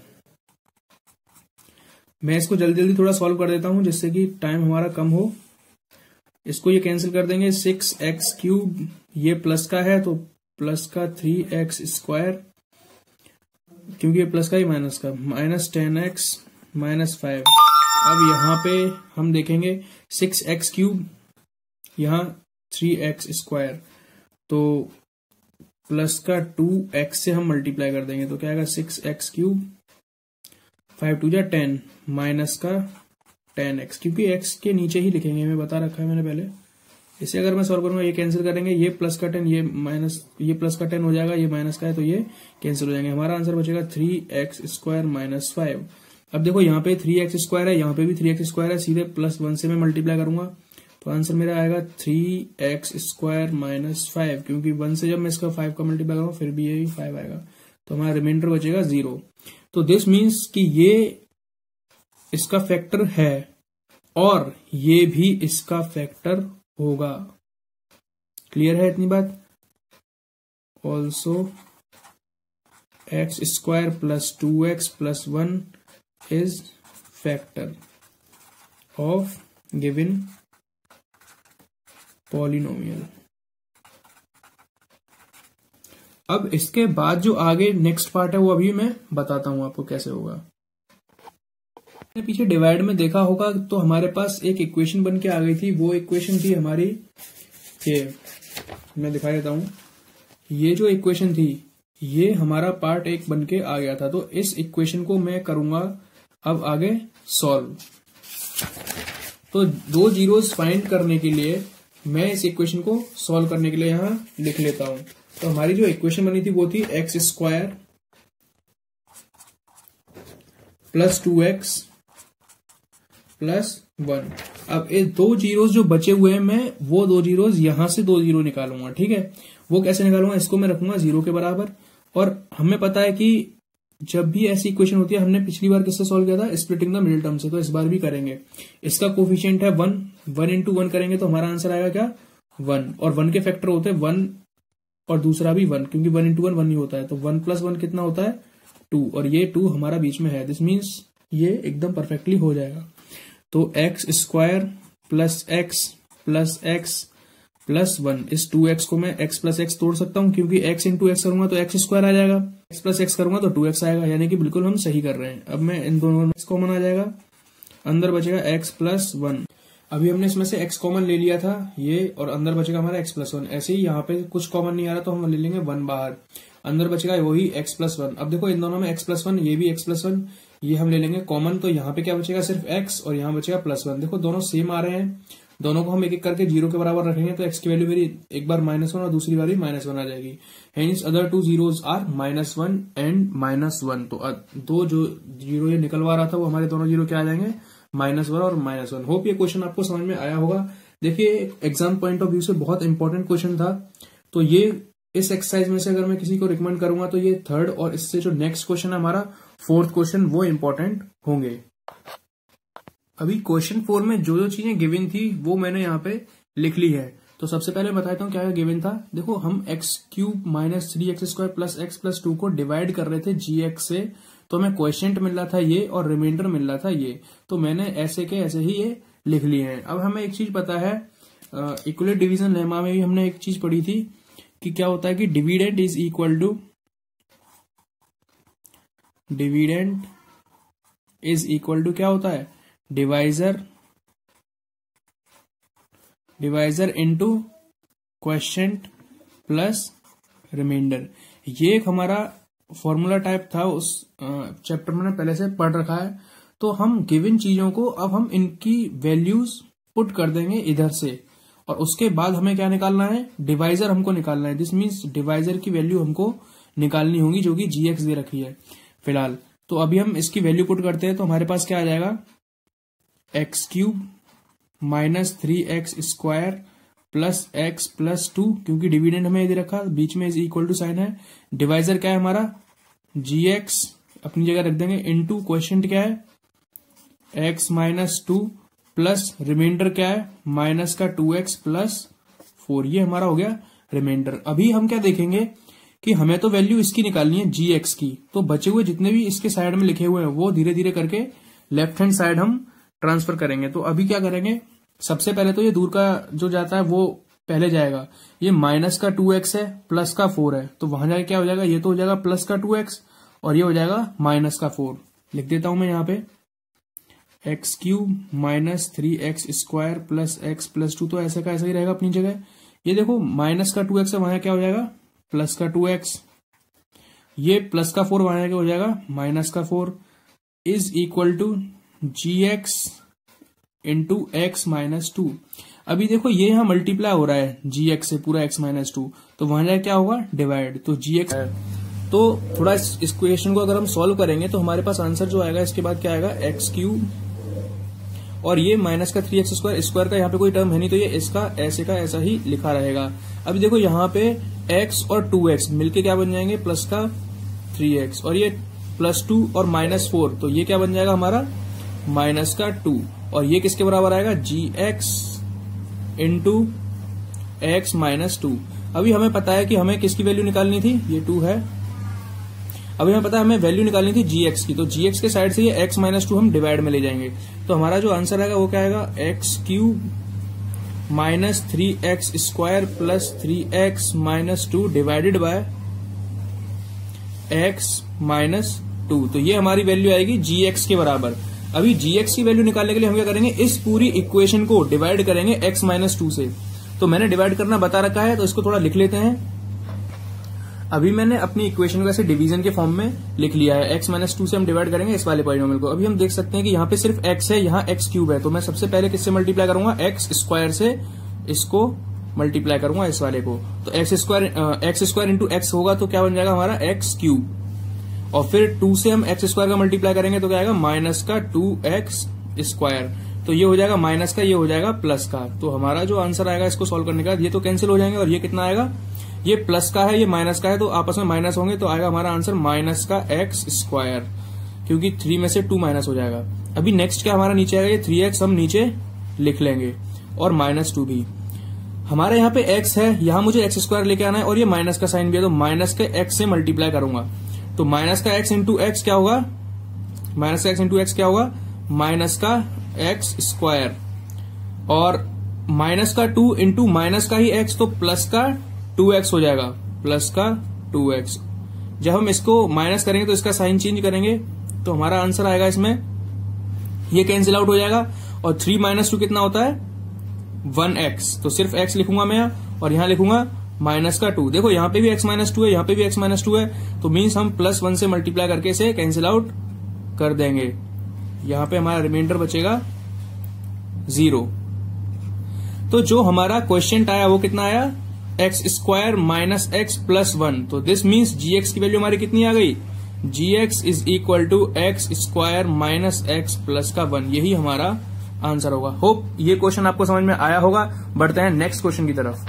मैं इसको जल्दी जल्दी थोड़ा सॉल्व कर देता हूं जिससे कि टाइम हमारा कम हो। इसको ये कैंसिल कर देंगे, सिक्स एक्स क्यूब ये प्लस का है तो प्लस का थ्री एक्स स्क्वायर, क्योंकि ये प्लस का ही माइनस का, minus ten X minus five. अब यहाँ पे हम देखेंगे सिक्स एक्स क्यूब, यहाँ थ्री एक्स स्क्वायर, तो प्लस का टू एक्स से हम मल्टीप्लाई कर देंगे तो क्या आएगा six X cube, five two जा टेन, माइनस का टेन एक्स, क्योंकि एक्स के नीचे ही लिखेंगे, हमें बता रखा है मैंने पहले। इसे अगर मैं सॉल्व करूंगा ये कैंसिल करेंगे, ये प्लस का टेन, ये माइनस, ये प्लस का टेन हो जाएगा, ये माइनस का है तो ये कैंसिल हो जाएंगे। हमारा आंसर बचेगा three x square minus five. अब देखो यहाँ पे थ्री एक्स स्क्वायर है, यहाँ पे भी थ्री एक्स स्क्वायर है, सीधे प्लस वन से मैं मल्टीप्लाई करूंगा तो आंसर मेरा आएगा three x square minus five, क्योंकि वन से जब मैं इसका फाइव का मल्टीप्लाई करूंगा फिर भी यही फाइव आएगा, तो हमारा रिमाइंडर बचेगा जीरो। तो दिस मीन्स कि ये इसका फैक्टर है और ये भी इसका फैक्टर होगा। क्लियर है इतनी बात? Also X square plus two x plus one is factor of given polynomial. अब इसके बाद जो आगे नेक्स्ट पार्ट है वो अभी मैं बताता हूं आपको कैसे होगा। पीछे डिवाइड में देखा होगा तो हमारे पास एक इक्वेशन बन के आ गई थी, वो इक्वेशन थी हमारी, ये मैं दिखा देता हूं। ये जो इक्वेशन थी ये हमारा पार्ट एक बन के आ गया था, तो इस इक्वेशन को मैं करूंगा अब आगे सॉल्व। तो दो जीरोस फाइंड करने के लिए मैं इस इक्वेशन को सॉल्व करने के लिए यहां लिख लेता हूं। तो हमारी जो इक्वेशन बनी थी वो थी X square plus two x plus one. अब ये दो जीरोस जो बचे हुए हैं मैं वो दो जीरोस यहां से दो जीरो निकालूंगा, ठीक है। वो कैसे निकालूंगा, इसको मैं रखूंगा जीरो के बराबर। और हमें पता है कि जब भी ऐसी इक्वेशन होती है, हमने पिछली बार किससे सॉल्व किया था, स्प्लिटिंग द मिडिल टर्म से, तो इस बार भी करेंगे। इसका कोफिशिएंट है वन, वन इंटू वन करेंगे तो हमारा आंसर आएगा क्या, वन। और वन के फैक्टर होते हैं वन और दूसरा भी वन, क्योंकि वन इंटू वन वन ही होता है, तो वन प्लस वन कितना होता है, टू, और ये टू हमारा बीच में है। दिस मीन्स ये एकदम परफेक्टली हो जाएगा। तो x square plus X plus X plus one, इस टू एक्स को मैं एक्स प्लस एक्स तोड़ सकता हूं, क्योंकि एक्स इंटू एक्स करूंगा तो एक्स स्क्वायर आ जाएगा, एक्स प्लस एक्स करूंगा तो टू एक्स आएगा, यानी कि बिल्कुल हम सही कर रहे हैं। अब मैं इन दोनों में कॉमन आ जाएगा, अंदर बचेगा एक्स प्लस वन। अभी हमने इसमें से एक्स कॉमन ले लिया था ये, और अंदर बचेगा हमारा एक्स प्लस वन। ऐसे ही यहाँ पे कुछ कॉमन नहीं आ रहा तो हम ले लेंगे वन बाहर, अंदर बचेगा वही एक्स प्लस वन। अब देखो इन दोनों में एक्स प्लस वन, ये भी एक्स प्लस वन, ये हम ले लेंगे कॉमन, तो यहाँ पे क्या बचेगा, सिर्फ एक्स, और यहाँ बचेगा प्लस वन। देखो दोनों सेम आ रहे हैं, दोनों को हम एक एक करके जीरो के बराबर रखेंगे तो एक्स की वैल्यू मेरी एक बार माइनस वन और दूसरी बार भी माइनस वन आ जाएगी। Hence other two zeros are minus one and minus one. तो दो जो जीरो ये निकलवा रहा था वो हमारे दोनों जीरो क्या आ जाएंगे, माइनस वन और माइनस वन। होप ये क्वेश्चन आपको समझ में आया होगा। देखिए एग्जाम पॉइंट ऑफ व्यू से बहुत इंपॉर्टेंट क्वेश्चन था। तो ये इस एक्सरसाइज में से अगर मैं किसी को रिकमेंड करूंगा तो ये थर्ड, और इससे जो नेक्स्ट क्वेश्चन है हमारा फोर्थ क्वेश्चन, वो इंपॉर्टेंट होंगे। अभी क्वेश्चन फोर में जो जो चीजें गिवन थी वो मैंने यहाँ पे लिख ली है। तो सबसे पहले बताता हूँ क्या गिवन था। देखो हम X cube minus three x square plus X plus two को डिवाइड कर रहे थे जी एक्स से, तो हमें क्वोशिएंट मिल रहा था ये और रिमाइंडर मिल रहा था ये, तो मैंने ऐसे के ऐसे ही ये लिख लिए हैं। अब हमें एक चीज पता है, इक्वल डिवीजन लेमा में भी हमने एक चीज पढ़ी थी कि क्या होता है कि dividend is equal to dividend is equal to क्या होता है, divisor divisor into quotient plus remainder. ये एक हमारा फॉर्मूला टाइप था, उस चैप्टर में पहले से पढ़ रखा है। तो हम गिवन चीजों को अब हम इनकी वैल्यूज पुट कर देंगे इधर से, और उसके बाद हमें क्या निकालना है, डिवाइजर हमको निकालना है। दिस मीन्स डिवाइजर की वैल्यू हमको निकालनी होगी जो कि जी एक्स दे रखी है फिलहाल। तो अभी हम इसकी वैल्यू पुट करते हैं, तो हमारे पास क्या आ जाएगा, X cube minus three x square plus X plus two, क्योंकि डिविडेंड हमें दे रखा, बीच में इज इक्वल टू साइन है। डिवाइजर क्या है हमारा, जी एक्स अपनी जगह रख देंगे, इनटू क्वोशिएंट क्या है, X minus two, plus remainder क्या है, माइनस का टू एक्स प्लस फोर। ये हमारा हो गया रिमाइंडर। अभी हम क्या देखेंगे कि हमें तो वैल्यू इसकी निकालनी है जी एक्स की, तो बचे हुए जितने भी इसके साइड में लिखे हुए हैं वो धीरे धीरे करके लेफ्ट हैंड साइड हम ट्रांसफर करेंगे। तो अभी क्या करेंगे, सबसे पहले तो ये दूर का जो जाता है वो पहले जाएगा। ये माइनस का टू एक्स है प्लस का फोर है, तो वहां जाके क्या हो जाएगा, ये तो हो जाएगा प्लस का टू एक्स और ये हो जाएगा माइनस का फोर। लिख देता हूं मैं यहाँ पे, X cube minus three x square plus X plus two, तो ऐसे का ऐसा ही रहेगा अपनी जगह। ये देखो माइनस का टू एक्स है, वहां क्या हो जाएगा प्लस का टू एक्स, ये प्लस का फोर वहां हो जाएगा माइनस का four, is equal to G X into X minus two. अभी देखो ये यहां मल्टीप्लाई हो रहा है जी एक्स से पूरा एक्स माइनस टू, तो वहां जाए क्या होगा डिवाइड, तो जी एक्स। तो थोड़ा इस इक्वेशन को अगर हम सॉल्व करेंगे तो हमारे पास आंसर जो आएगा इसके बाद क्या आएगा एक्स क्यूब, और ये माइनस का थ्री एक्स स्क्वायर, स्क्वायर का यहाँ पे कोई टर्म है नहीं तो ये इसका ऐसे का ऐसा ही लिखा रहेगा। अभी देखो यहाँ पे x और टू एक्स मिलके क्या बन जाएंगे प्लस का थ्री एक्स, और ये प्लस टू और माइनस फोर, तो ये क्या बन जाएगा हमारा माइनस का टू, और ये किसके बराबर आएगा G X into X minus two. अभी हमें पता है कि हमें किसकी वैल्यू निकालनी थी, ये टू है। अभी हमें पता है हमें वैल्यू निकालनी थी जी एक्स की, तो जी एक्स के साइड से ये एक्स माइनस टू हम डिवाइड में ले जाएंगे, तो हमारा जो आंसर आएगा वो क्या आएगा x cube minus three x square plus three x minus two divided by x minus two. तो ये हमारी वैल्यू आएगी जी एक्स के बराबर। अभी जी एक्स की वैल्यू निकालने के लिए हम क्या करेंगे, इस पूरी इक्वेशन को डिवाइड करेंगे एक्स माइनस टू से। तो मैंने डिवाइड करना बता रखा है तो इसको थोड़ा लिख लेते हैं। अभी मैंने अपनी इक्वेशन को ऐसे डिवीजन के फॉर्म में लिख लिया है, एक्स माइनस टू से हम डिवाइड करेंगे इस वाले पॉलिनोमियल को। अभी हम देख सकते हैं कि यहाँ पे सिर्फ एक्स है, यहाँ एक्स क्यूब है, तो मैं सबसे पहले किससे मल्टीप्लाई करूंगा एक्स स्क्वायर से, इसको मल्टीप्लाई करूंगा इस वाले को, तो x square x square into x होगा तो क्या बन जाएगा हमारा एक्स क्यूब, और फिर टू से हम एक्स स्क्वायर का मल्टीप्लाई करेंगे तो क्या आएगा माइनस का टू एक्स स्क्वायर, तो ये हो जाएगा माइनस का, ये हो जाएगा प्लस का। तो हमारा जो आंसर आएगा इसको सॉल्व करने के बाद ये तो कैंसिल हो जाएंगे, और ये कितना आएगा, ये प्लस का है ये माइनस का है, तो आपस में माइनस होंगे, तो आएगा हमारा आंसर माइनस का एक्स स्क्वायर, क्योंकि थ्री में से टू माइनस हो जाएगा। अभी नेक्स्ट क्या हमारा नीचे आएगा, ये थ्री एक्स हम नीचे लिख लेंगे, और माइनस टू भी। हमारे यहाँ पे x है, यहाँ मुझे एक्स स्क्वायर लेके आना है, और ये माइनस का साइन भी है, तो माइनस के x से मल्टीप्लाई करूंगा, तो माइनस का x इंटू एक्स क्या होगा, माइनस का x इंटू एक्स क्या होगा माइनस का एक्स स्क्वायर, और माइनस का टू इंटू माइनस का ही x, तो प्लस का टू एक्स हो जाएगा, प्लस का टू एक्स। जब हम इसको माइनस करेंगे तो इसका साइन चेंज करेंगे, तो हमारा आंसर आएगा इसमें ये कैंसिल आउट हो जाएगा, और थ्री माइनस टू कितना होता है वन एक्स, तो सिर्फ x लिखूंगा मैं, और यहां लिखूंगा माइनस का टू। देखो यहाँ पे भी x माइनस टू है, यहाँ पे भी x माइनस टू है, तो मीन्स हम प्लस वन से मल्टीप्लाई करके इसे कैंसिल आउट कर देंगे। यहाँ पे हमारा रिमाइंडर बचेगा जीरो। तो जो हमारा क्वेश्चन आया वो कितना आया, x square minus x plus one, तो दिस मीन्स जी एक्स की वैल्यू हमारी कितनी आ गई, g x is equal to x square minus x plus का वन, यही हमारा आंसर होगा। होप ये क्वेश्चन आपको समझ में आया होगा। बढ़ते हैं नेक्स्ट क्वेश्चन की तरफ।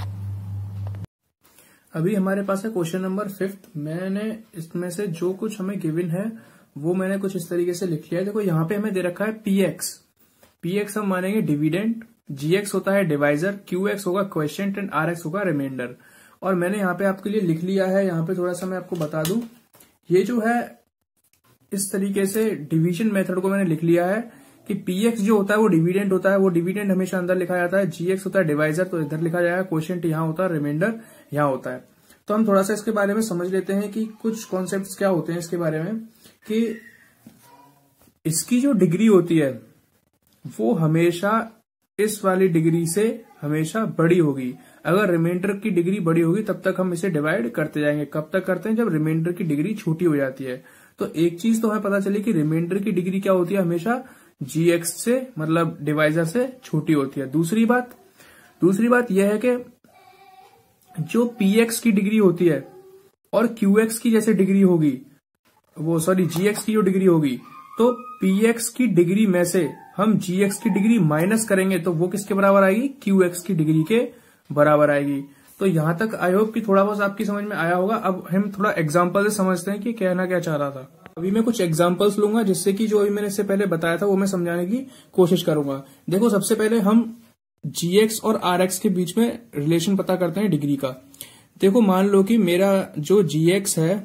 अभी हमारे पास है क्वेश्चन नंबर फिफ्थ। मैंने इसमें से जो कुछ हमें गिवन है वो मैंने कुछ इस तरीके से लिख लिया है। देखो यहाँ पे हमें दे रखा है पी एक्स, पी एक्स हम मानेंगे डिविडेंड, जी एक्स होता है डिवाइजर, क्यू एक्स होगा क्वेश्चन एंड आर एक्स होगा रिमाइंडर। और मैंने यहाँ पे आपके लिए लिख लिया है, यहाँ पे थोड़ा सा मैं आपको बता दूं, ये जो है इस तरीके से डिवीजन मेथड को मैंने लिख लिया है कि पी एक्स जो होता है वो डिविडेंड होता है, वो डिविडेंड हमेशा अंदर लिखा जाता है, जी एक्स होता है डिवाइजर तो इधर लिखा जाएगा, क्वोशिएंट यहाँ होता है, रिमाइंडर यहाँ होता है। तो हम थोड़ा सा इसके बारे में समझ लेते हैं कि कुछ कॉन्सेप्ट्स क्या होते हैं इसके बारे में, कि इसकी जो डिग्री होती है वो हमेशा इस वाली डिग्री से हमेशा बड़ी होगी। अगर रिमाइंडर की डिग्री बड़ी होगी तब तक हम इसे डिवाइड करते जाएंगे। कब तक करते हैं, जब रिमाइंडर की डिग्री छोटी हो जाती है। तो एक चीज तो हमें पता चली कि रिमाइंडर की डिग्री क्या होती है, हमेशा जी एक्स से मतलब डिवाइजर से छोटी होती है। दूसरी बात दूसरी बात यह है कि जो पी एक्स की डिग्री होती है और क्यू एक्स की जैसे डिग्री होगी, वो सॉरी जी एक्स की जो डिग्री होगी, तो पी एक्स की डिग्री में से हम जी एक्स की डिग्री माइनस करेंगे तो वो किसके बराबर आएगी, क्यू एक्स की डिग्री के बराबर आएगी। तो यहां तक आई होप कि थोड़ा बहुत आपकी समझ में आया होगा। अब हम थोड़ा एग्जांपल से समझते हैं कि कहना क्या चाह रहा था। अभी मैं कुछ एग्जांपल्स लूंगा जिससे कि जो अभी मैंने इससे पहले बताया था वो मैं समझाने की कोशिश करूंगा। देखो सबसे पहले हम जी एक्स और आर एक्स के बीच में रिलेशन पता करते हैं डिग्री का। देखो मान लो कि मेरा जो जी एक्स है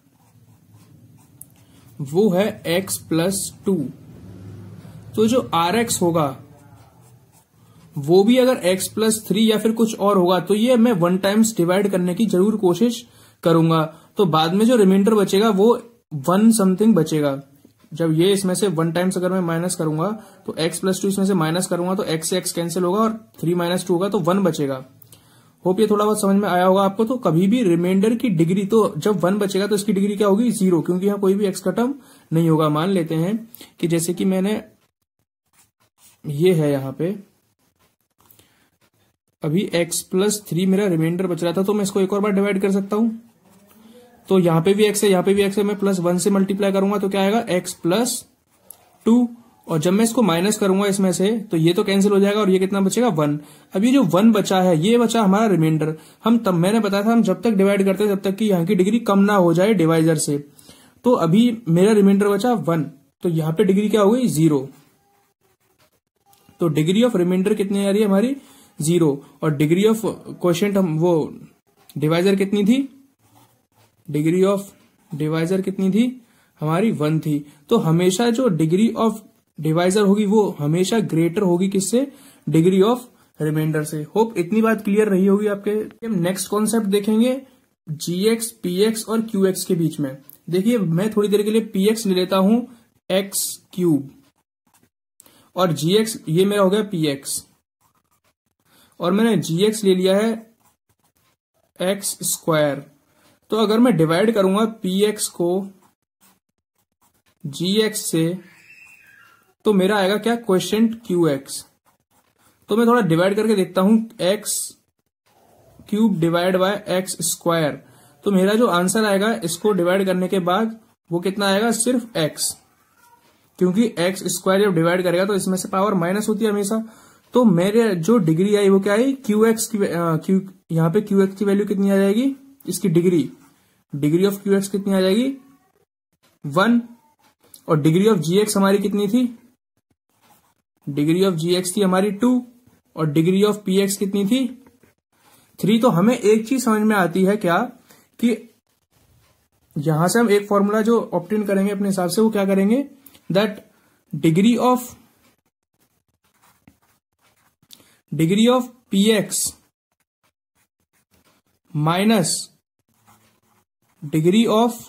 वो है x प्लस टू, तो जो आर एक्स होगा वो भी अगर x प्लस थ्री या फिर कुछ और होगा तो ये मैं वन टाइम्स डिवाइड करने की जरूर कोशिश करूंगा। तो बाद में जो रिमाइंडर बचेगा वो वन समथिंग बचेगा। जब ये इसमें से वन टाइम्स अगर मैं माइनस करूंगा तो x प्लस टू इसमें से माइनस करूंगा तो x से x कैंसिल होगा और थ्री माइनस टू होगा तो वन बचेगा। होप ये थोड़ा बहुत समझ में आया होगा आपको। तो कभी भी रिमाइंडर की डिग्री, तो जब वन बचेगा तो इसकी डिग्री क्या होगी, जीरो, क्योंकि यहाँ कोई भी एक्स का टर्म नहीं होगा। मान लेते हैं कि जैसे कि मैंने ये है यहाँ पे अभी x प्लस थ्री मेरा रिमाइंडर बच रहा था, तो मैं इसको एक और बार डिवाइड कर सकता हूं। तो यहाँ पे भी x है, यहाँ पे भी x है, मैं प्लस वन से मल्टीप्लाई करूंगा तो क्या आएगा, x प्लस टू। और जब मैं इसको माइनस करूंगा इसमें से तो ये तो कैंसिल हो जाएगा और ये कितना बचेगा, वन। अब ये जो वन बचा है ये बचा हमारा रिमाइंडर। हम तब मैंने बताया था हम जब तक डिवाइड करते हैं तब तक कि यहाँ की डिग्री कम ना हो जाए डिवाइजर से। तो अभी मेरा रिमाइंडर बचा वन, तो यहाँ पे डिग्री क्या हो गई, जीरो। तो डिग्री ऑफ रिमाइंडर कितनी आ रही है हमारी, जीरो। और डिग्री ऑफ क्वोशिएंट हम वो डिवाइजर कितनी थी, डिग्री ऑफ डिवाइजर कितनी थी हमारी, वन थी। तो हमेशा जो डिग्री ऑफ डिवाइजर होगी वो हमेशा ग्रेटर होगी किससे, डिग्री ऑफ रिमाइंडर से। होप इतनी बात क्लियर रही होगी आपके। हम नेक्स्ट कॉन्सेप्ट देखेंगे जीएक्स, पीएक्स और क्यूएक्स के बीच में। देखिए मैं थोड़ी देर के लिए पीएक्स ले लेता हूं एक्स क्यूब, और जीएक्स ये मेरा हो गया पीएक्स, और मैंने जीएक्स ले लिया है एक्स स्क्वायर। तो अगर मैं डिवाइड करूंगा पीएक्स को जीएक्स से तो मेरा आएगा क्या, क्वोशिएंट क्यूएक्स। तो मैं थोड़ा डिवाइड करके देखता हूं, x cube divide by x square. तो मेरा जो आंसर आएगा इसको डिवाइड करने के बाद वो कितना आएगा, सिर्फ एक्स, क्योंकि एक्स स्क्वायर जब डिवाइड करेगा तो इसमें से पावर माइनस होती है हमेशा। तो मेरे जो डिग्री आई वो क्या आई, क्यू एक्स की, क्यू यहाँ पे क्यू एक्स की वैल्यू कितनी आ जाएगी, इसकी degree, degree of q x कितनी आ जाएगी, वन। और डिग्री ऑफ जी एक्स हमारी कितनी थी, डिग्री ऑफ जी एक्स थी हमारी टू, और डिग्री ऑफ पी एक्स कितनी थी, थ्री। तो हमें एक चीज समझ में आती है क्या, कि यहां से हम एक फॉर्मूला जो ऑब्टेन करेंगे अपने हिसाब से, वो क्या करेंगे, that degree of degree of p x minus degree of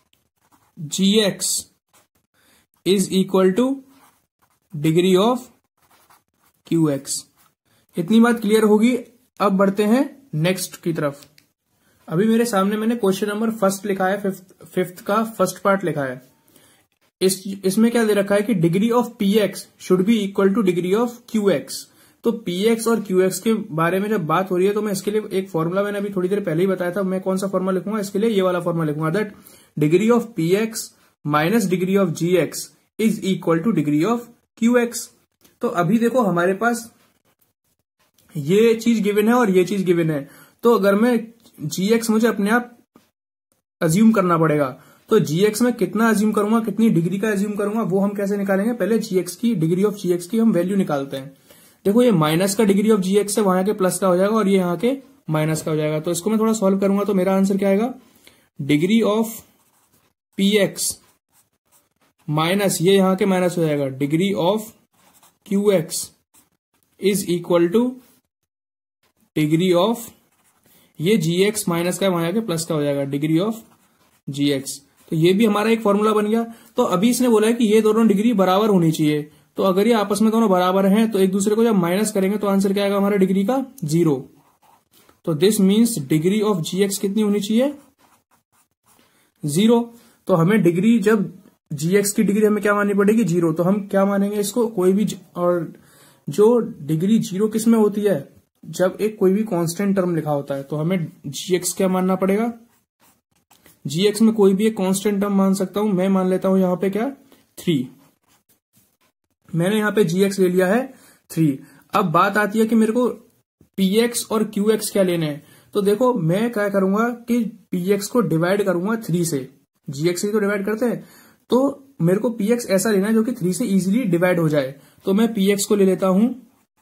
g x is equal to degree of q x. इतनी बात क्लियर होगी। अब बढ़ते हैं नेक्स्ट की तरफ। अभी मेरे सामने मैंने क्वेश्चन नंबर फर्स्ट लिखा है, फिफ्थ फिफ्थ का फर्स्ट पार्ट लिखा है। इस इसमें क्या दे रखा है कि degree of p x should be equal to degree of q x. तो पी एक्स और क्यू एक्स के बारे में जब बात हो रही है तो मैं इसके लिए एक फॉर्मूला मैंने अभी थोड़ी देर पहले ही बताया था। मैं कौन सा फॉर्मूला लिखूंगा इसके लिए, ये वाला फॉर्मूला लिखूंगा, that degree of p x minus degree of g x is equal to degree of q x. तो अभी देखो हमारे पास ये चीज गिवन है और ये चीज गिवन है। तो अगर मैं जी एक्स मुझे अपने आप अज्यूम करना पड़ेगा, तो जी एक्स में कितना अज्यूम करूंगा, कितनी डिग्री का अज्यूम करूंगा, वो हम कैसे निकालेंगे, पहले जी एक्स की, डिग्री ऑफ जी एक्स की हम वैल्यू निकालते हैं। देखो ये माइनस का डिग्री ऑफ जी एक्स है, वहां के प्लस का हो जाएगा और ये यहाँ के माइनस का हो जाएगा। तो इसको मैं थोड़ा सॉल्व करूंगा तो मेरा आंसर क्या आएगा, degree of p x minus ये यहां के माइनस हो जाएगा, degree of q x is equal to degree of ये जी एक्स माइनस का वहां के प्लस का हो जाएगा, डिग्री ऑफ जी एक्स। तो ये भी हमारा एक फॉर्मूला बन गया। तो अभी इसने बोला है कि ये दोनों डिग्री बराबर होनी चाहिए। तो अगर ये आपस में दोनों बराबर हैं तो एक दूसरे को जब माइनस करेंगे तो आंसर क्या आएगा हमारा, डिग्री का जीरो। तो this means degree of g x कितनी होनी चाहिए, जीरो। तो हमें डिग्री, जब जी एक्स की डिग्री हमें क्या माननी पड़ेगी, जीरो। तो हम क्या मानेंगे इसको, कोई भी, और जो डिग्री जीरो किस में होती है, जब एक कोई भी कांस्टेंट टर्म लिखा होता है। तो हमें जी एक्स क्या मानना पड़ेगा, जी एक्स में कोई भी एक कांस्टेंट टर्म मान सकता हूं। मैं मान लेता हूं यहां पे क्या, थ्री। मैंने यहां पे जी एक्स ले लिया है थ्री। अब बात आती है कि मेरे को पी एक्स और क्यू एक्स क्या लेने हैं। तो देखो मैं क्या करूंगा कि पी एक्स को डिवाइड करूंगा थ्री से, जी एक्स से तो डिवाइड करते हैं। तो मेरे को पी एक्स ऐसा लेना है जो कि थ्री से इजीली डिवाइड हो जाए। तो मैं पी एक्स को ले लेता हूं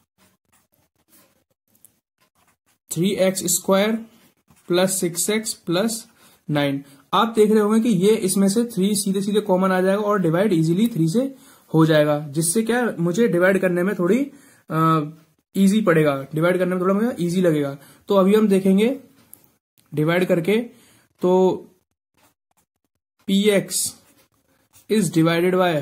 three x square plus six x plus nine. आप देख रहे होंगे कि ये इसमें से थ्री सीधे सीधे कॉमन आ जाएगा और डिवाइड इजीली थ्री से हो जाएगा, जिससे क्या मुझे डिवाइड करने में थोड़ी इजी पड़ेगा, डिवाइड करने में थोड़ा मुझे इजी लगेगा। तो अभी हम देखेंगे डिवाइड करके, तो p x is divided by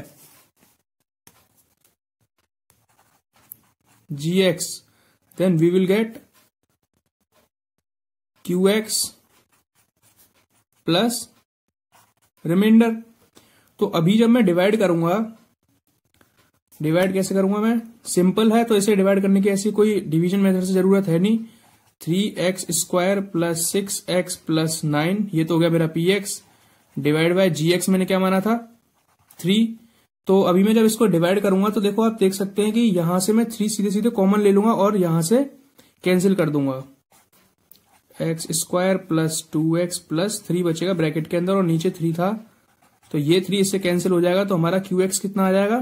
g x, then we will get q x plus remainder. तो अभी जब मैं डिवाइड करूंगा, डिवाइड कैसे करूंगा मैं, सिंपल है तो इसे डिवाइड करने की ऐसी कोई डिवीजन मेथड से जरूरत है नहीं। Three x square plus six x plus nine, ये तो हो गया मेरा p x, divide by g x मैंने क्या माना था, थ्री। तो अभी मैं जब इसको डिवाइड करूंगा तो देखो आप देख सकते हैं कि यहां से मैं थ्री सीधे सीधे कॉमन ले लूंगा और यहां से कैंसिल कर दूंगा। X square plus two x plus three बचेगा ब्रैकेट के अंदर और नीचे थ्री था, तो ये थ्री इससे कैंसिल हो जाएगा। तो हमारा क्यू एक्स कितना आ जाएगा,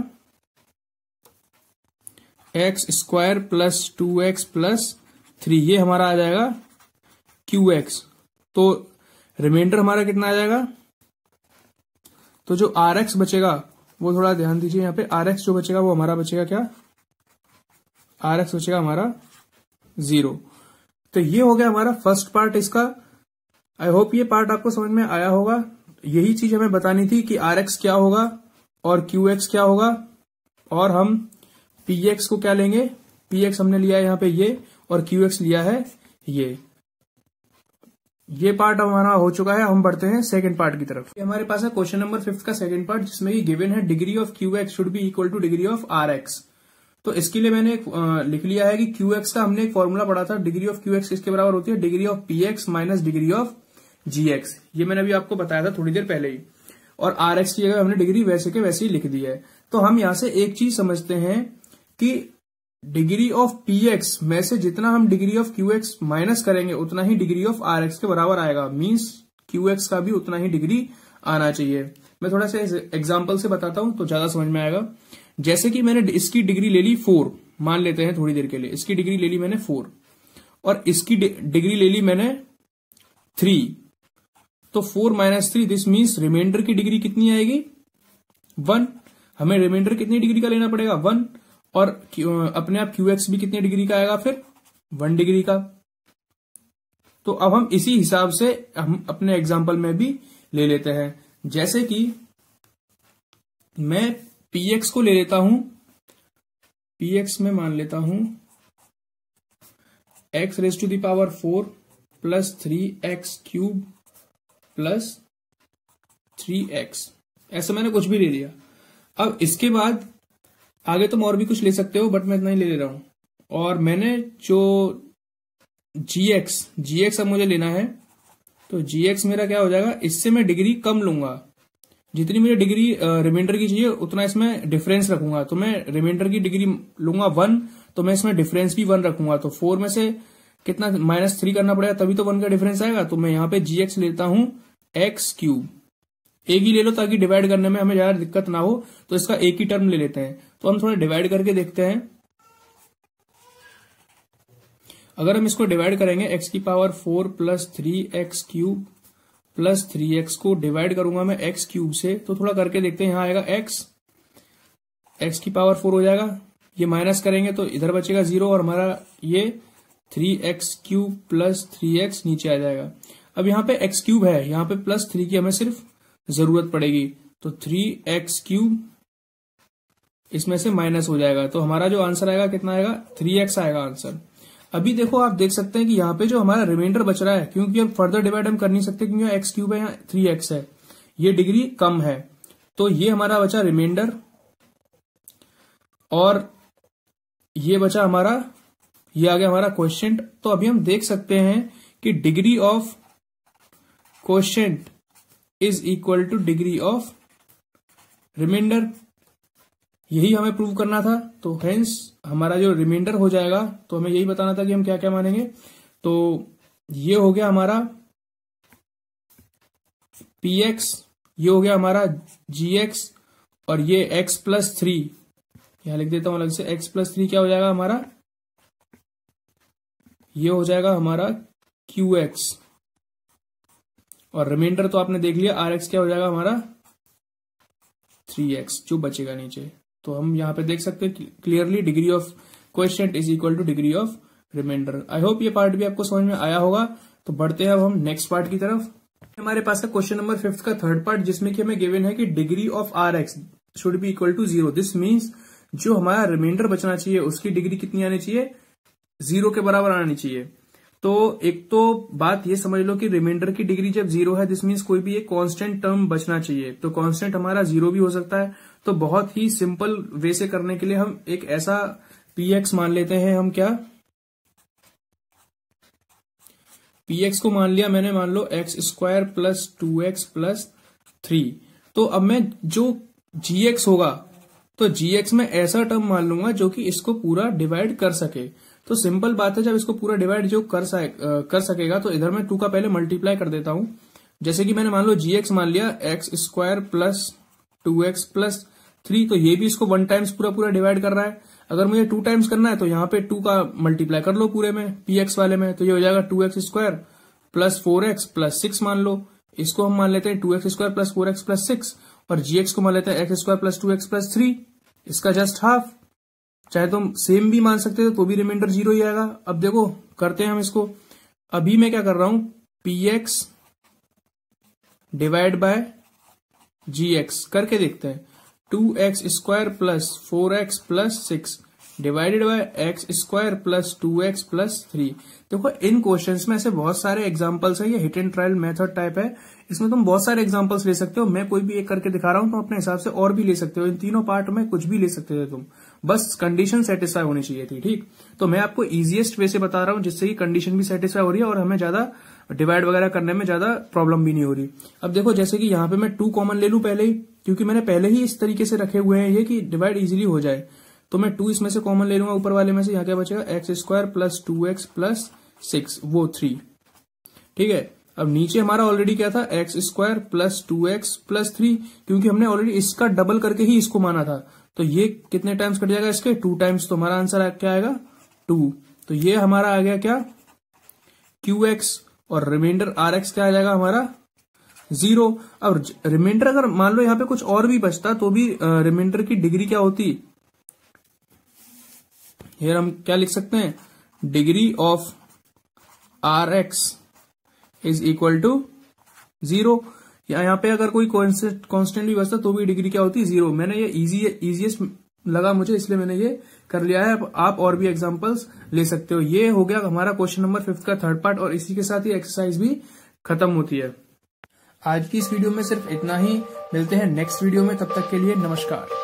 x square plus two x plus three, ये हमारा आ जाएगा क्यू एक्स। तो रिमाइंडर हमारा कितना आ जाएगा, तो जो आर एक्स बचेगा वो थोड़ा ध्यान दीजिए यहाँ पे, आर एक्स जो बचेगा वो हमारा बचेगा क्या, आर एक्स बचेगा हमारा जीरो। तो ये हो गया हमारा फर्स्ट पार्ट इसका। आई होप ये पार्ट आपको समझ में आया होगा। यही चीज हमें बतानी थी कि आर एक्स क्या होगा और क्यू एक्स क्या होगा, और हम पी एक्स को क्या लेंगे, पी एक्स हमने लिया है यहाँ पे ये, और क्यू एक्स लिया है ये। ये पार्ट हमारा हो चुका है। हम बढ़ते हैं सेकंड पार्ट की तरफ। ये हमारे पास है क्वेश्चन नंबर फिफ्थ का सेकंड पार्ट, जिसमें ये गिवन है degree of q x should be equal to degree of r x. तो इसके लिए मैंने एक, आ, लिख लिया है कि क्यू एक्स का हमने एक फॉर्मूला पढ़ा था, डिग्री ऑफ क्यू एक्स किसके बराबर होती है, degree of p x minus degree of g x. ये मैंने अभी आपको बताया था थोड़ी देर पहले ही। और आर एक्स की जगह हमने डिग्री वैसे के वैसे ही लिख दी है। तो हम यहां से एक चीज समझते हैं कि डिग्री ऑफ पी एक्स में से जितना हम degree of q x minus करेंगे उतना ही डिग्री ऑफ आर एक्स के बराबर आएगा। मींस क्यू एक्स का भी उतना ही डिग्री आना चाहिए। मैं थोड़ा सा एग्जांपल से बताता हूं तो ज्यादा समझ में आएगा। जैसे कि मैंने इसकी डिग्री ले ली फोर, मान लेते हैं थोड़ी देर के लिए, इसकी डिग्री ले ली मैंने फोर और इसकी डिग्री ले ली मैंने थ्री। तो four minus three, this means remainder की डिग्री कितनी आएगी, वन। हमें रिमाइंडर कितनी डिग्री का लेना पड़ेगा, वन। और अपने आप क्यू एक्स भी कितनी डिग्री का आएगा, फिर वन डिग्री का। तो अब हम इसी हिसाब से हम अपने एग्जाम्पल में भी ले लेते हैं। जैसे कि मैं पी एक्स को ले लेता हूं, पी एक्स में मान लेता हूं x raise to the power four plus three x cube plus three x, ऐसा मैंने कुछ भी ले लिया। अब इसके बाद आगे तुम और भी कुछ ले सकते हो, बट मैं इतना ही ले ले रहा हूं। और मैंने जो जी एक्स जी एक्स अब मुझे लेना है, तो जी एक्स मेरा क्या हो जाएगा, इससे मैं डिग्री कम लूंगा। जितनी मुझे डिग्री रिमाइंडर की चाहिए उतना इसमें डिफरेंस रखूंगा। तो मैं रिमाइंडर की डिग्री लूंगा वन, तो मैं इसमें डिफरेंस भी वन रखूंगा। तो फोर में से कितना माइनस थ्री करना पड़ेगा, तभी तो वन का डिफरेंस आएगा। तो मैं यहाँ पे जी एक्स लेता हूं एक्स क्यूब। एक ही ले लो ताकि डिवाइड करने में हमें ज्यादा दिक्कत ना हो, तो इसका एक ही टर्म ले लेते हैं। तो हम थोड़ा डिवाइड करके देखते हैं। अगर हम इसको डिवाइड करेंगे, एक्स की power four plus three x cube plus three x को डिवाइड करूंगा मैं एक्स क्यूब से, तो थोड़ा करके देखते हैं। यहां आएगा एक्स, एक्स की पावर फोर हो जाएगा, ये माइनस करेंगे तो इधर बचेगा जीरो, और हमारा ये three x cube plus three x नीचे आ जाएगा। अब यहाँ पे एक्स क्यूब है, यहाँ पे प्लस थ्री की हमें सिर्फ जरूरत पड़ेगी, तो थ्री एक्स क्यूब इसमें से माइनस हो जाएगा। तो हमारा जो आंसर आएगा कितना आएगा, थ्री एक्स आएगा आंसर। अभी देखो आप देख सकते हैं कि यहाँ पे जो हमारा रिमाइंडर बच रहा है, क्योंकि अब फर्दर डिवाइड हम कर नहीं सकते क्योंकि एक्स क्यूब है, यहाँ थ्री एक्स है, ये डिग्री कम है। तो ये हमारा बचा रिमाइंडर, और ये बचा हमारा, ये आ गया हमारा क्वोशिएंट। तो अभी हम देख सकते हैं कि degree of quotient is equal to degree of remainder. यही हमें प्रूव करना था। तो हेंस हमारा जो रिमाइंडर हो जाएगा, तो हमें यही बताना था कि हम क्या क्या मानेंगे। तो ये हो गया हमारा पी एक्स, ये हो गया हमारा जी एक्स, और ये एक्स प्लस थ्री, यहां लिख देता हूं अलग से, एक्स प्लस थ्री क्या हो जाएगा हमारा, ये हो जाएगा हमारा क्यू एक्स। और रिमाइंडर तो आपने देख लिया, आर एक्स क्या हो जाएगा हमारा थ्री एक्स जो बचेगा नीचे। तो हम यहाँ पे देख सकते हैं clearly degree of quotient is equal to degree of remainder. I hope ये पार्ट भी आपको समझ में आया होगा। तो बढ़ते हैं अब हम नेक्स्ट पार्ट की तरफ। हमारे पास है क्वेश्चन नंबर फिफ्थ का थर्ड पार्ट, जिसमें कि हमें गिवन है कि degree of r x should be equal to zero. This means जो हमारा रिमाइंडर बचना चाहिए उसकी डिग्री कितनी आनी चाहिए, जीरो के बराबर आनी चाहिए। तो एक तो बात ये समझ लो कि रिमाइंडर की डिग्री जब जीरो है, दिस मीन्स कोई भी एक कांस्टेंट टर्म बचना चाहिए। तो कांस्टेंट हमारा जीरो भी हो सकता है। तो बहुत ही सिंपल वे से करने के लिए हम एक ऐसा पी एक्स मान लेते हैं। हम क्या पी एक्स को मान लिया मैंने, मान लो x square plus two x plus three. तो अब मैं जो जी एक्स होगा, तो जी एक्स में ऐसा टर्म मान लूंगा जो कि इसको पूरा डिवाइड कर सके। तो सिंपल बात है, जब इसको पूरा डिवाइड जो कर सके, कर सकेगा, तो इधर मैं टू का पहले मल्टीप्लाई कर देता हूं। जैसे कि मैंने मान लो जी एक्स मान लिया x square plus two x plus three, तो ये भी इसको वन टाइम्स पूरा पूरा डिवाइड कर रहा है। अगर मुझे टू टाइम्स करना है तो यहाँ पे टू का मल्टीप्लाई कर लो पूरे में, पी एक्स वाले में, तो ये हो जाएगा two x square plus four x plus six मान लो। इसको हम मान लेते हैं two x square plus four x plus six, और जी एक्स को मान लेते हैं x square plus two x plus three, इसका जस्ट हाफ। चाहे तुम सेम भी मान सकते हो तो भी रिमाइंडर जीरो ही आएगा। अब देखो करते हैं हम इसको। अभी मैं क्या कर रहा हूं, p x divide by g x करके देखते हैं। Two x square plus four x plus six divided by x square plus two x plus three. देखो इन क्वेश्चंस में ऐसे बहुत सारे एग्जांपल्स हैं, ये hit and trial method type है। इसमें तुम बहुत सारे एग्जांपल्स ले सकते हो। मैं कोई भी एक करके दिखा रहा हूं, तो अपने हिसाब से और भी ले सकते हो। इन तीनों पार्ट में कुछ भी ले सकते थे तुम, बस कंडीशन सेटिस्फाई होनी चाहिए थी। ठीक, तो मैं आपको इजीएस्ट वे से बता रहा हूं, जिससे कि कंडीशन भी सेटिस्फाई हो रही है और हमें ज्यादा डिवाइड वगैरह करने में ज्यादा प्रॉब्लम भी नहीं हो रही। अब देखो जैसे कि यहाँ पे मैं टू कॉमन ले लूं पहले ही, क्योंकि मैंने पहले ही इस तरीके से रखे हुए हैं ये कि डिवाइड इजीली हो जाए। तो मैं टू इसमें से कॉमन ले लूंगा ऊपर वाले में से। यहाँ क्या बचेगा, x square plus two x plus six, वो थ्री। ठीक है, अब नीचे हमारा ऑलरेडी क्या था, x square plus two x plus three, क्योंकि हमने ऑलरेडी इसका डबल करके ही इसको माना था। तो ये कितने टाइम्स कट जाएगा, इसके टू टाइम्स। तो हमारा आंसर क्या आएगा, टू। तो ये हमारा आ गया क्या, क्यू एक्स, और रिमाइंडर आर एक्स क्या आ जाएगा हमारा, जीरो। अब रिमाइंडर अगर मान लो यहाँ पे कुछ और भी बचता तो भी रिमाइंडर की डिग्री क्या होती, here हम क्या लिख सकते हैं, degree of r x is equal to zero. या यहाँ पे अगर कोई कांस्टेंट भी बचता तो भी डिग्री क्या होती, जीरो। मैंने ये इजी इजीएस्ट लगा मुझे, इसलिए मैंने ये कर लिया है। आप और भी एग्जांपल्स ले सकते हो। ये हो गया हमारा क्वेश्चन नंबर फिफ्थ का थर्ड पार्ट, और इसी के साथ ही एक्सरसाइज भी खत्म होती है। आज की इस वीडियो में सिर्फ इतना ही। मिलते हैं नेक्स्ट वीडियो में, तब तक के लिए नमस्कार।